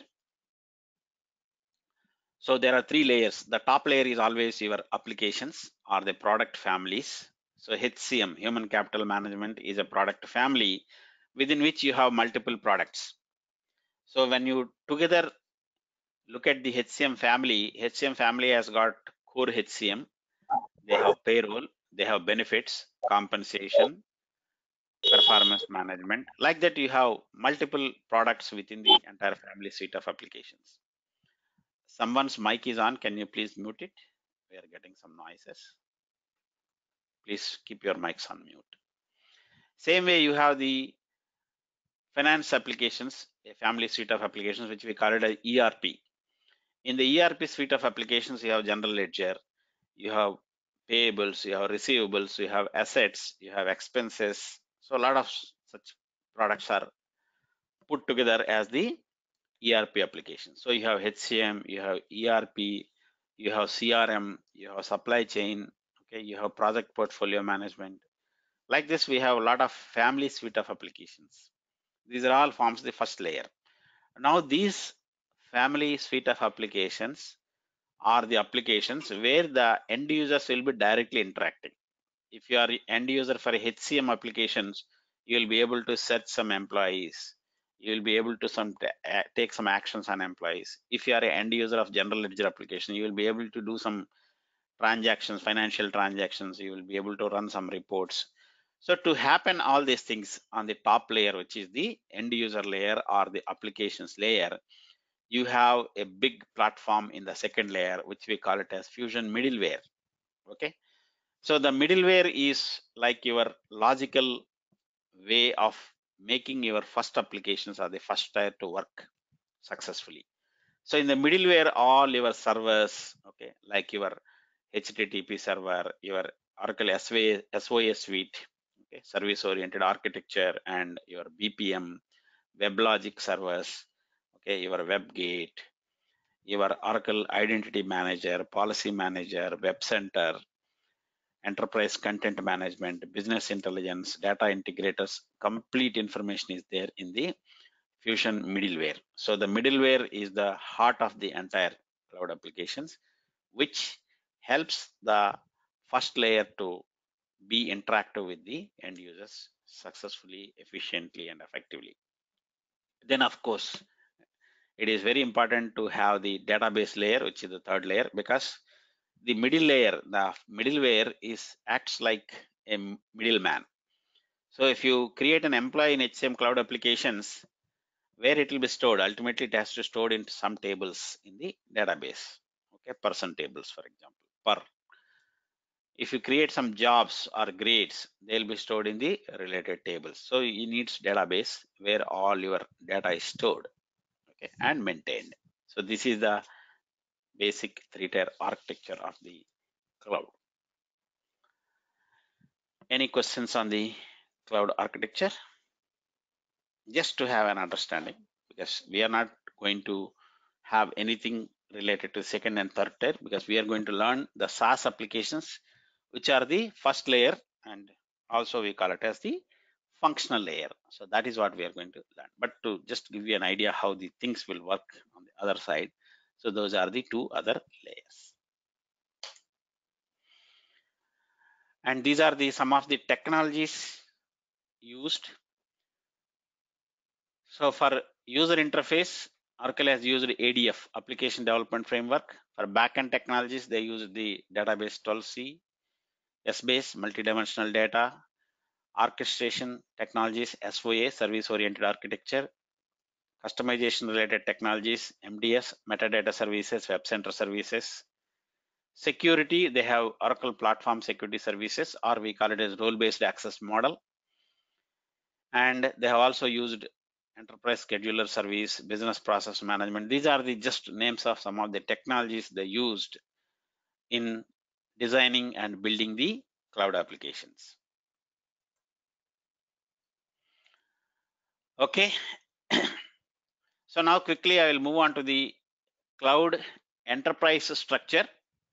B: So there are three layers. The top layer is always your applications or the product families. So HCM, Human Capital Management, is a product family within which you have multiple products. So when you together look at the HCM family has got core HCM. They have payroll, they have benefits, compensation, performance management. Like that, you have multiple products within the entire family suite of applications. Someone's mic is on. Can you please mute it? We are getting some noises. Please keep your mics on mute. Same way, you have the finance applications, a family suite of applications, which we call it as ERP. In the ERP suite of applications, you have general ledger, you have payables, you have receivables, you have assets, you have expenses. So a lot of such products are put together as the ERP application. So you have HCM, you have ERP, you have CRM, you have supply chain, okay, you have project portfolio management. Like this, we have a lot of family suite of applications. These are all forms the first layer. Now these family suite of applications are the applications where the end users will be directly interacting. If you are end user for HCM applications, you will be able to set some employees. You will be able to take some actions on employees. If you are an end user of general ledger application, you will be able to do some transactions, financial transactions. You will be able to run some reports. So to happen all these things on the top layer, which is the end user layer or the applications layer, you have a big platform in the second layer, which we call it as Fusion middleware. Okay. So the middleware is like your logical way of making your first applications or the first tier to work successfully. So in the middleware, all your servers, okay, like your HTTP server, your Oracle SOS suite, okay, service-oriented architecture, and your BPM, WebLogic servers, okay, your WebGate, your Oracle Identity Manager, Policy Manager, Web Center, enterprise content management, business intelligence, data integrators, complete information is there in the Fusion middleware. So the middleware is the heart of the entire cloud applications, which helps the first layer to be interactive with the end users successfully, efficiently, and effectively. Then, of course, it is very important to have the database layer, which is the third layer, because the middle layer, the middleware acts like a middleman. So if you create an employee in HCM cloud applications, where it will be stored, ultimately it has to stored into some tables in the database. Okay, person tables, for example, per. If you create some jobs or grades, they'll be stored in the related tables. So you need database where all your data is stored, okay, and maintained. So this is the basic three-tier architecture of the cloud. Any questions on the cloud architecture? Just to have an understanding, because we are not going to have anything related to second and third tier, because we are going to learn the SaaS applications, which are the first layer, and also we call it as the functional layer. So that is what we are going to learn. But to just give you an idea how the things will work on the other side, so those are the two other layers. And these are the some of the technologies used. So for user interface, Oracle has used ADF, Application Development Framework. For backend technologies, they use the database 12c, SBase, multidimensional data, orchestration technologies, SOA, service oriented architecture, customization related technologies, MDS, metadata services, web center services. Security, they have Oracle Platform Security Services, or we call it as role-based access model. And they have also used enterprise scheduler service, business process management. These are the just names of some of the technologies they used in designing and building the cloud applications. Okay. So now quickly I will move on to the cloud enterprise structure.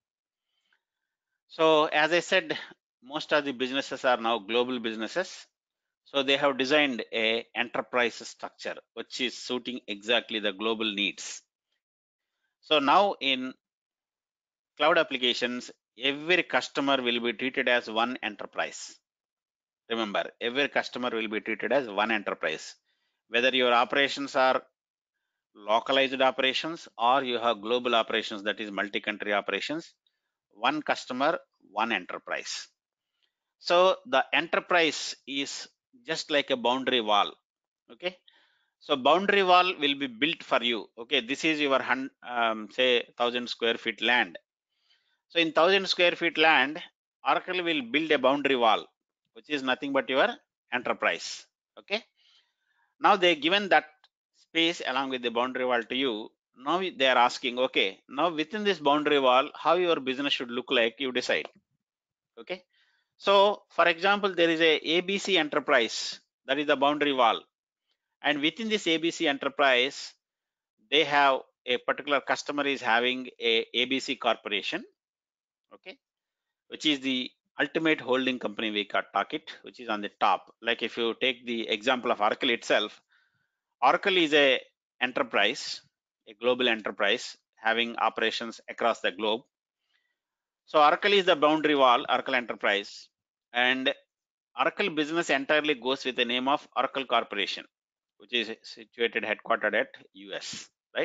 B: So as I said, most of the businesses are now global businesses. So they have designed a enterprise structure which is suiting exactly the global needs. So now in cloud applications, every customer will be treated as one enterprise. Remember, every customer will be treated as one enterprise. Whether your operations are localized operations or you have global operations, that is multi-country operations, one customer, one enterprise. So the enterprise is just like a boundary wall. Okay. So boundary wall will be built for you. Okay. This is your say 1000 square feet land. So in 1000 square feet land, Oracle will build a boundary wall, which is nothing but your enterprise. Okay. Now they given that space along with the boundary wall to you. Now they are asking, okay, now within this boundary wall, how your business should look like, you decide. Okay. So for example, there is a ABC enterprise, that is the boundary wall. And within this ABC enterprise, they have a particular customer is having a ABC corporation. Okay. Which is the ultimate holding company, we can talk it, which is on the top. Like if you take the example of Oracle itself, Oracle is a enterprise, a global enterprise having operations across the globe. So Oracle is the boundary wall, Oracle enterprise, and Oracle business entirely goes with the name of Oracle Corporation, which is situated headquartered at US, right?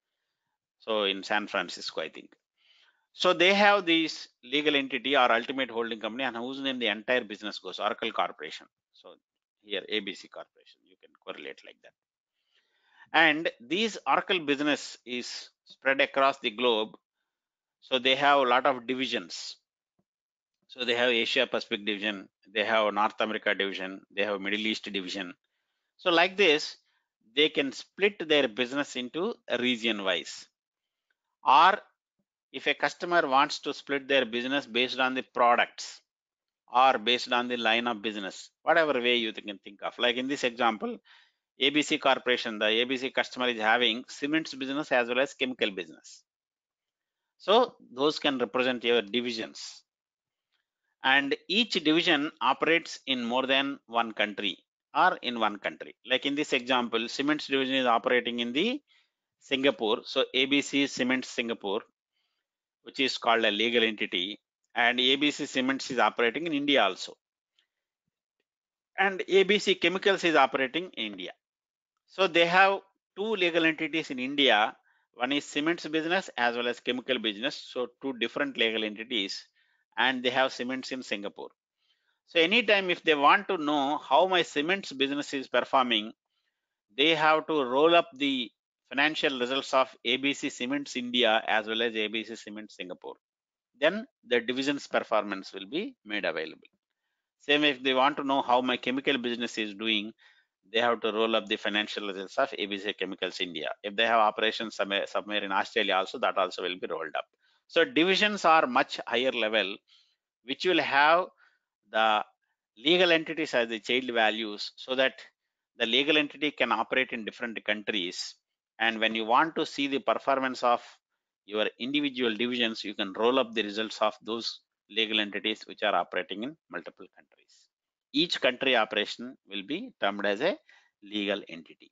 B: So in San Francisco, I think. So they have this legal entity or ultimate holding company, and whose name the entire business goes, Oracle Corporation. So here ABC Corporation, you can correlate like that. And these Oracle business is spread across the globe. So they have a lot of divisions. So they have Asia Pacific division, they have North America division, they have Middle East division. So like this, they can split their business into region wise. Or if a customer wants to split their business based on the products or based on the line of business, whatever way you can think of. Like in this example, ABC Corporation, the ABC customer is having cements business as well as chemical business. So those can represent your divisions. And each division operates in more than one country or in one country. Like in this example, cements division is operating in the Singapore. So ABC Cements Singapore, which is called a legal entity, and ABC Cements is operating in India also. And ABC Chemicals is operating in India. So they have two legal entities in India. One is cements business as well as chemical business. So two different legal entities, and they have cements in Singapore. So anytime if they want to know how my cements business is performing, they have to roll up the financial results of ABC Cements India as well as ABC Cements Singapore. Then the division's performance will be made available. Same if they want to know how my chemical business is doing, they have to roll up the financial results of ABC Chemicals India. If they have operations somewhere in Australia also, that also will be rolled up. So divisions are much higher level, which will have the legal entities as the child values, so that the legal entity can operate in different countries. And when you want to see the performance of your individual divisions, you can roll up the results of those legal entities which are operating in multiple countries. Each country operation will be termed as a legal entity.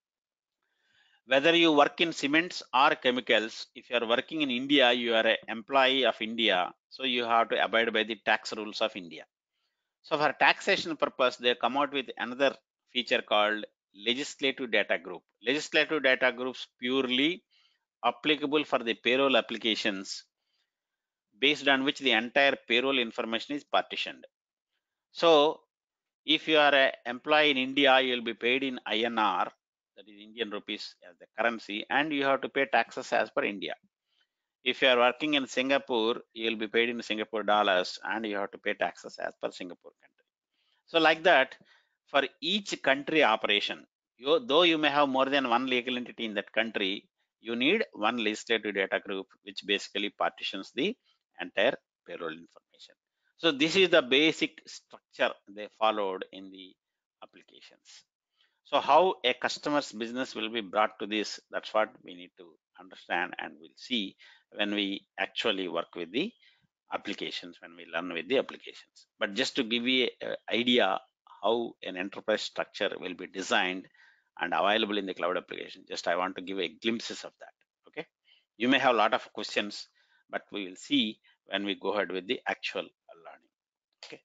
B: Whether you work in cements or chemicals, if you are working in India, you are an employee of India, so you have to abide by the tax rules of India. So for taxation purpose, they come out with another feature called legislative data group. Legislative data groups purely applicable for the payroll applications based on which the entire payroll information is partitioned. So if you are an employee in India, you will be paid in INR, that is Indian rupees as the currency, and you have to pay taxes as per India. If you are working in Singapore, you will be paid in Singapore dollars and you have to pay taxes as per Singapore country. So like that, for each country operation, though you may have more than one legal entity in that country, you need one legislative data group, which basically partitions the entire payroll information. So this is the basic structure they followed in the applications. So how a customer's business will be brought to this, that's what we need to understand, and we'll see when we actually work with the applications, when we learn with the applications. But just to give you an idea how an enterprise structure will be designed and available in the cloud application, just I want to give a glimpses of that. Okay, you may have a lot of questions, but we will see when we go ahead with the actual learning. Okay,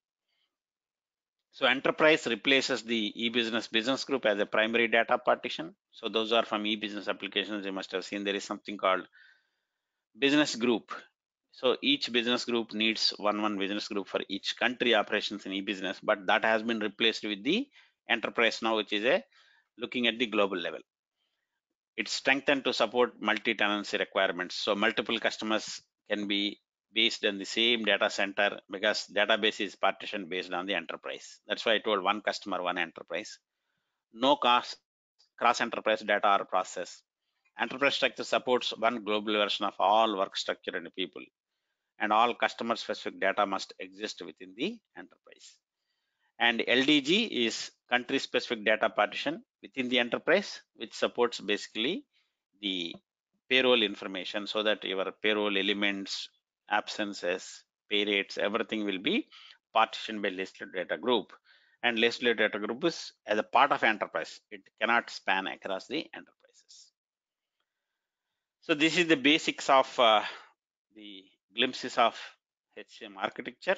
B: so enterprise replaces the e-business business group as a primary data partition. So those are from e-business applications. You must have seen there is something called business group. So each business group needs one business group for each country operations in e-business, but that has been replaced with the enterprise now, which is a looking at the global level. It's strengthened to support multi-tenancy requirements. So multiple customers can be based on the same data center because database is partition based on the enterprise. That's why I told one customer, one enterprise. No cross enterprise data or process. Enterprise structure supports one global version of all work structure and people, and all customer specific data must exist within the enterprise. And LDG is country specific data partition within the enterprise, which supports basically the payroll information, so that your payroll elements, absences, pay rates, everything will be partitioned by legislative data group. And legislative data group is as a part of enterprise. It cannot span across the enterprises. So this is the basics of the glimpses of HCM architecture.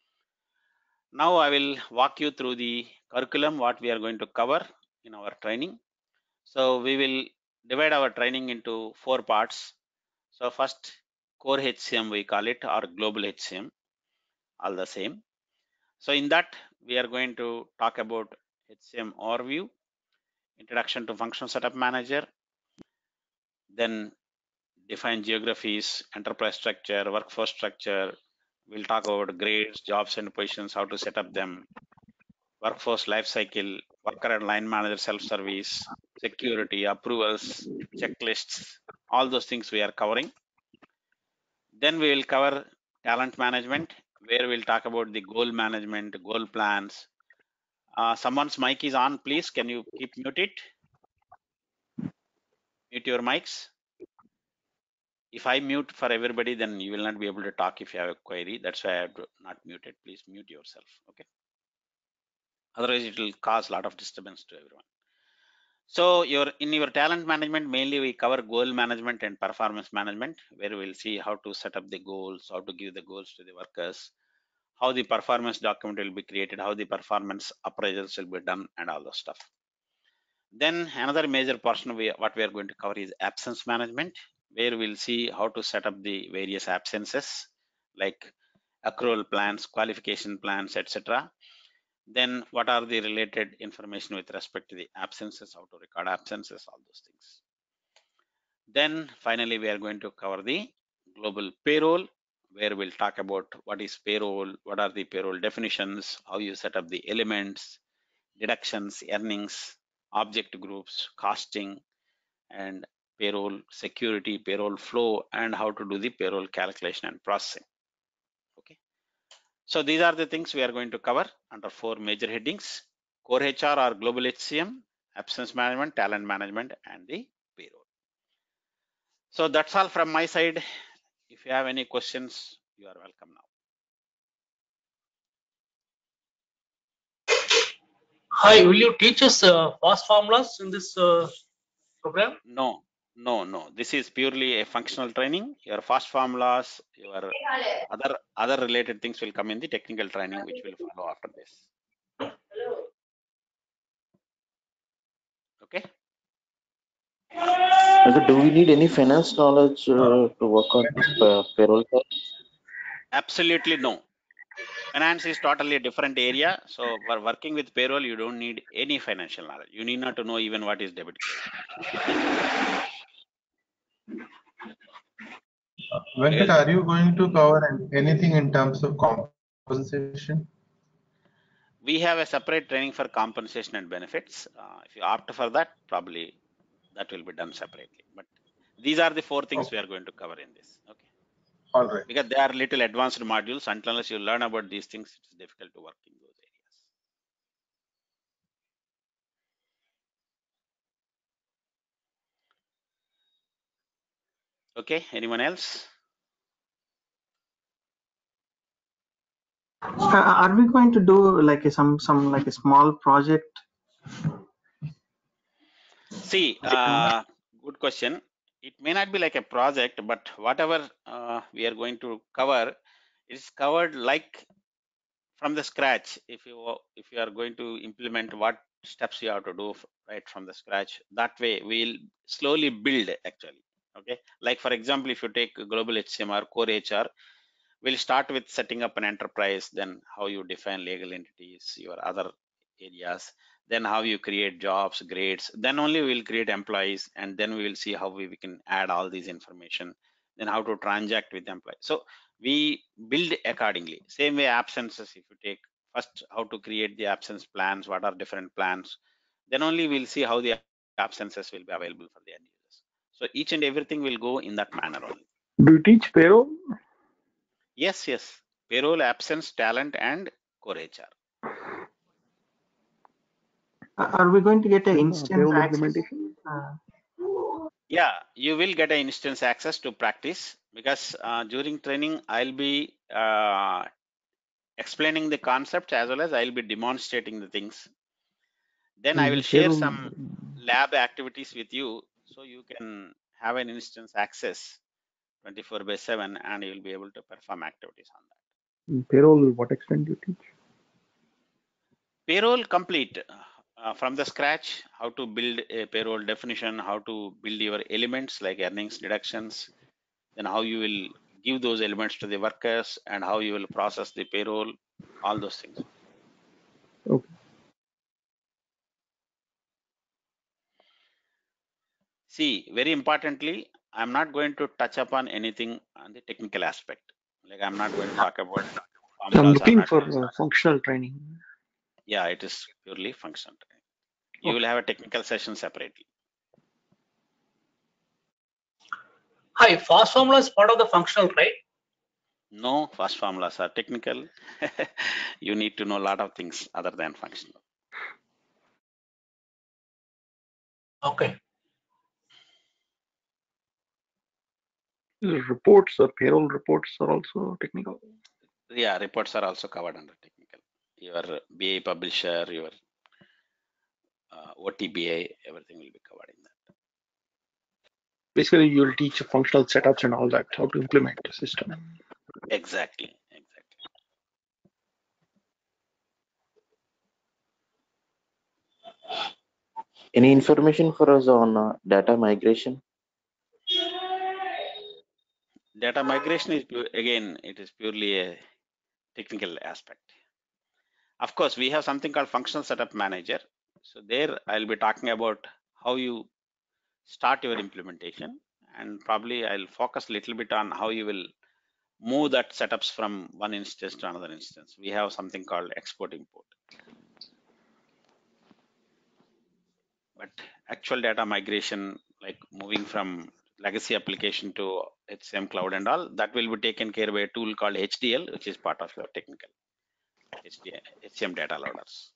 B: Now I will walk you through the curriculum, what we are going to cover in our training. So we will divide our training into 4 parts. So first, core HCM we call it, or global HCM, all the same. So in that we are going to talk about HCM overview, introduction to function setup manager, then define geographies, enterprise structure, workforce structure. We'll talk about grades, jobs and positions, how to set up them, workforce lifecycle, worker and line manager self-service, security, approvals, checklists, all those things we are covering. Then we will cover talent management, where we'll talk about the goal management, goal plans. Someone's mic is on, please. Can you keep muted? Mute your mics. If I mute for everybody, then you will not be able to talk if you have a query. That's why I have not muted. Please mute yourself, okay? Otherwise, it will cause a lot of disturbance to everyone. So in your talent management, mainly we cover goal management and performance management, where we'll see how to set up the goals, how to give the goals to the workers, how the performance document will be created, how the performance appraisals will be done, and all those stuff. Then another major portion of what we are going to cover is absence management, where we'll see how to set up the various absences like accrual plans, qualification plans, etc. Then what are the related information with respect to the absences, how to record absences, all those things. Then finally, we are going to cover the global payroll, where we'll talk about what is payroll, what are the payroll definitions, how you set up the elements, deductions, earnings, object groups, costing, and payroll security, payroll flow, and how to do the payroll calculation and processing. Okay. So these are the things we are going to cover under 4 major headings: core HR or global HCM, absence management, talent management, and the payroll. So that's all from my side. If you have any questions, you are welcome now.
E: Hi, will you teach us fast formulas in this program?
B: No. This is purely a functional training. Your fast formulas, your other related things will come in the technical training, which will follow after this. Okay.
F: Okay, do we need any finance knowledge to work on this payroll side?
B: Absolutely no. Finance is totally a different area. So for working with payroll, you don't need any financial knowledge. You need not to know even what is debit credit.
G: Venkat, are you going to cover anything in terms of compensation?
B: We have a separate training for compensation and benefits. If you opt for that, probably that will be done separately. But these are the 4 things we are going to cover in this. Okay.
G: All right.
B: Because they are little advanced modules. Unless you learn about these things, it's difficult to work in those areas. Okay. Anyone else?
H: Are we going to do like some like a small project?
B: See, good question. It may not be like a project, but whatever we are going to cover is covered like from the scratch. If you are going to implement what steps you have to do right from the scratch, that way we'll slowly build actually. Okay. Like for example, if you take global HCM or core HR, we'll start with setting up an enterprise, then how you define legal entities, your other areas, then how you create jobs, grades, then only we'll create employees, and then we will see how we can add all these information, then how to transact with employees. So we build accordingly. Same way absences, if you take first how to create the absence plans, what are different plans, then only we'll see how the absences will be available for the end users. So each and everything will go in that manner only.
I: Do you teach payroll?
B: Yes, yes. Payroll, absence, talent, and core HR.
H: Are we going to get an
I: Then,
H: instant
I: payroll
H: access?
I: implementation?
B: Yeah, you will get an instance access to practice because during training, I'll be explaining the concepts as well as I'll be demonstrating the things. Then I will share some lab activities with you so you can have an instance access 24/7 and you'll be able to perform activities on that.
I: Payroll, what extent do you teach?
B: Payroll complete from the scratch, how to build a payroll definition, how to build your elements like earnings deductions, then how you will give those elements to the workers and how you will process the payroll, all those things.
I: Okay.
B: See, very importantly, I'm not going to touch upon anything on the technical aspect. Like I'm not going to talk about
J: I'm
B: formulas.
J: looking for functional training.
B: Yeah, it is purely functional training. You will have a technical session separately.
E: Hi, fast formula is part of the functional, right?
B: No, fast formulas are technical. You need to know a lot of things other than functional.
E: Okay.
I: Reports or payroll reports are also technical.
B: Yeah, reports are also covered under technical. Your BA publisher, your OTBA, everything will be covered in that.
I: Basically, you'll teach functional setups and all that, how to implement the system.
B: Exactly.
F: Any information for us on data migration?
B: Data migration is again, it is purely a technical aspect. Of course, we have something called functional setup manager. So there I'll be talking about how you start your implementation, and probably I'll focus a little bit on how you will move that setups from one instance to another instance. We have something called export import. But actual data migration, like moving from legacy application to HCM cloud and all, that will be taken care by a tool called HDL, which is part of your technical HCM data loaders.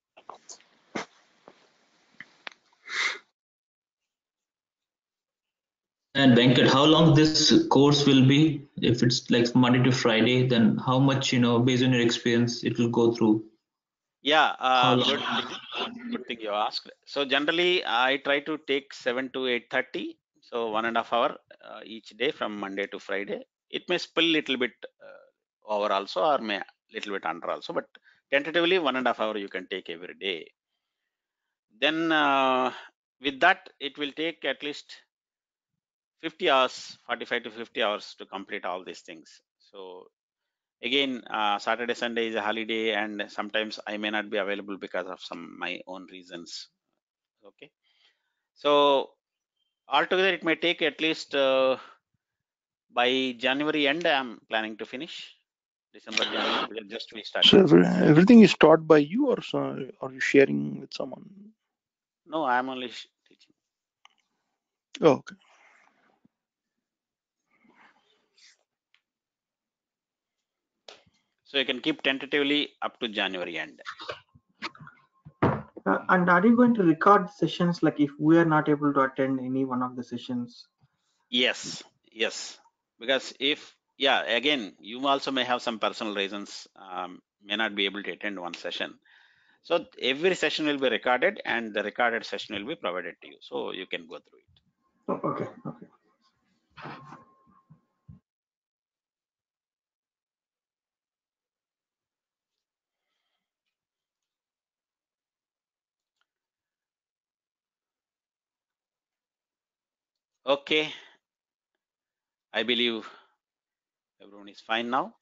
K: And Venkat, how long this course will be? If it's like Monday to Friday, then how much, based on your experience, it will go through?
B: Yeah,
K: How long?
B: good thing you asked. So generally, I try to take 7 to 8:30, so 1.5 hour each day from Monday to Friday. It may spill little bit over also, or may little bit under also, but tentatively 1.5 hour you can take every day. Then with that, it will take at least 50 hours, 45 to 50 hours to complete all these things. So again, Saturday, Sunday is a holiday, and sometimes I may not be available because of some my own reasons. Okay. So altogether, it may take at least by January end, I'm planning to finish. December, January, because just we started.
I: So everything is taught by you, or are you sharing with someone?
B: No, I'm only teaching.
I: Oh, okay.
B: So you can keep tentatively up to January end.
H: And are you going to record sessions, like if we are not able to attend any one of the sessions?
B: Yes, yes. Because if, yeah, again, you also may have some personal reasons, may not be able to attend one session. So every session will be recorded, and the recorded session will be provided to you. So you can go through it.
H: Oh, okay, okay.
B: Okay. I believe everyone is fine now.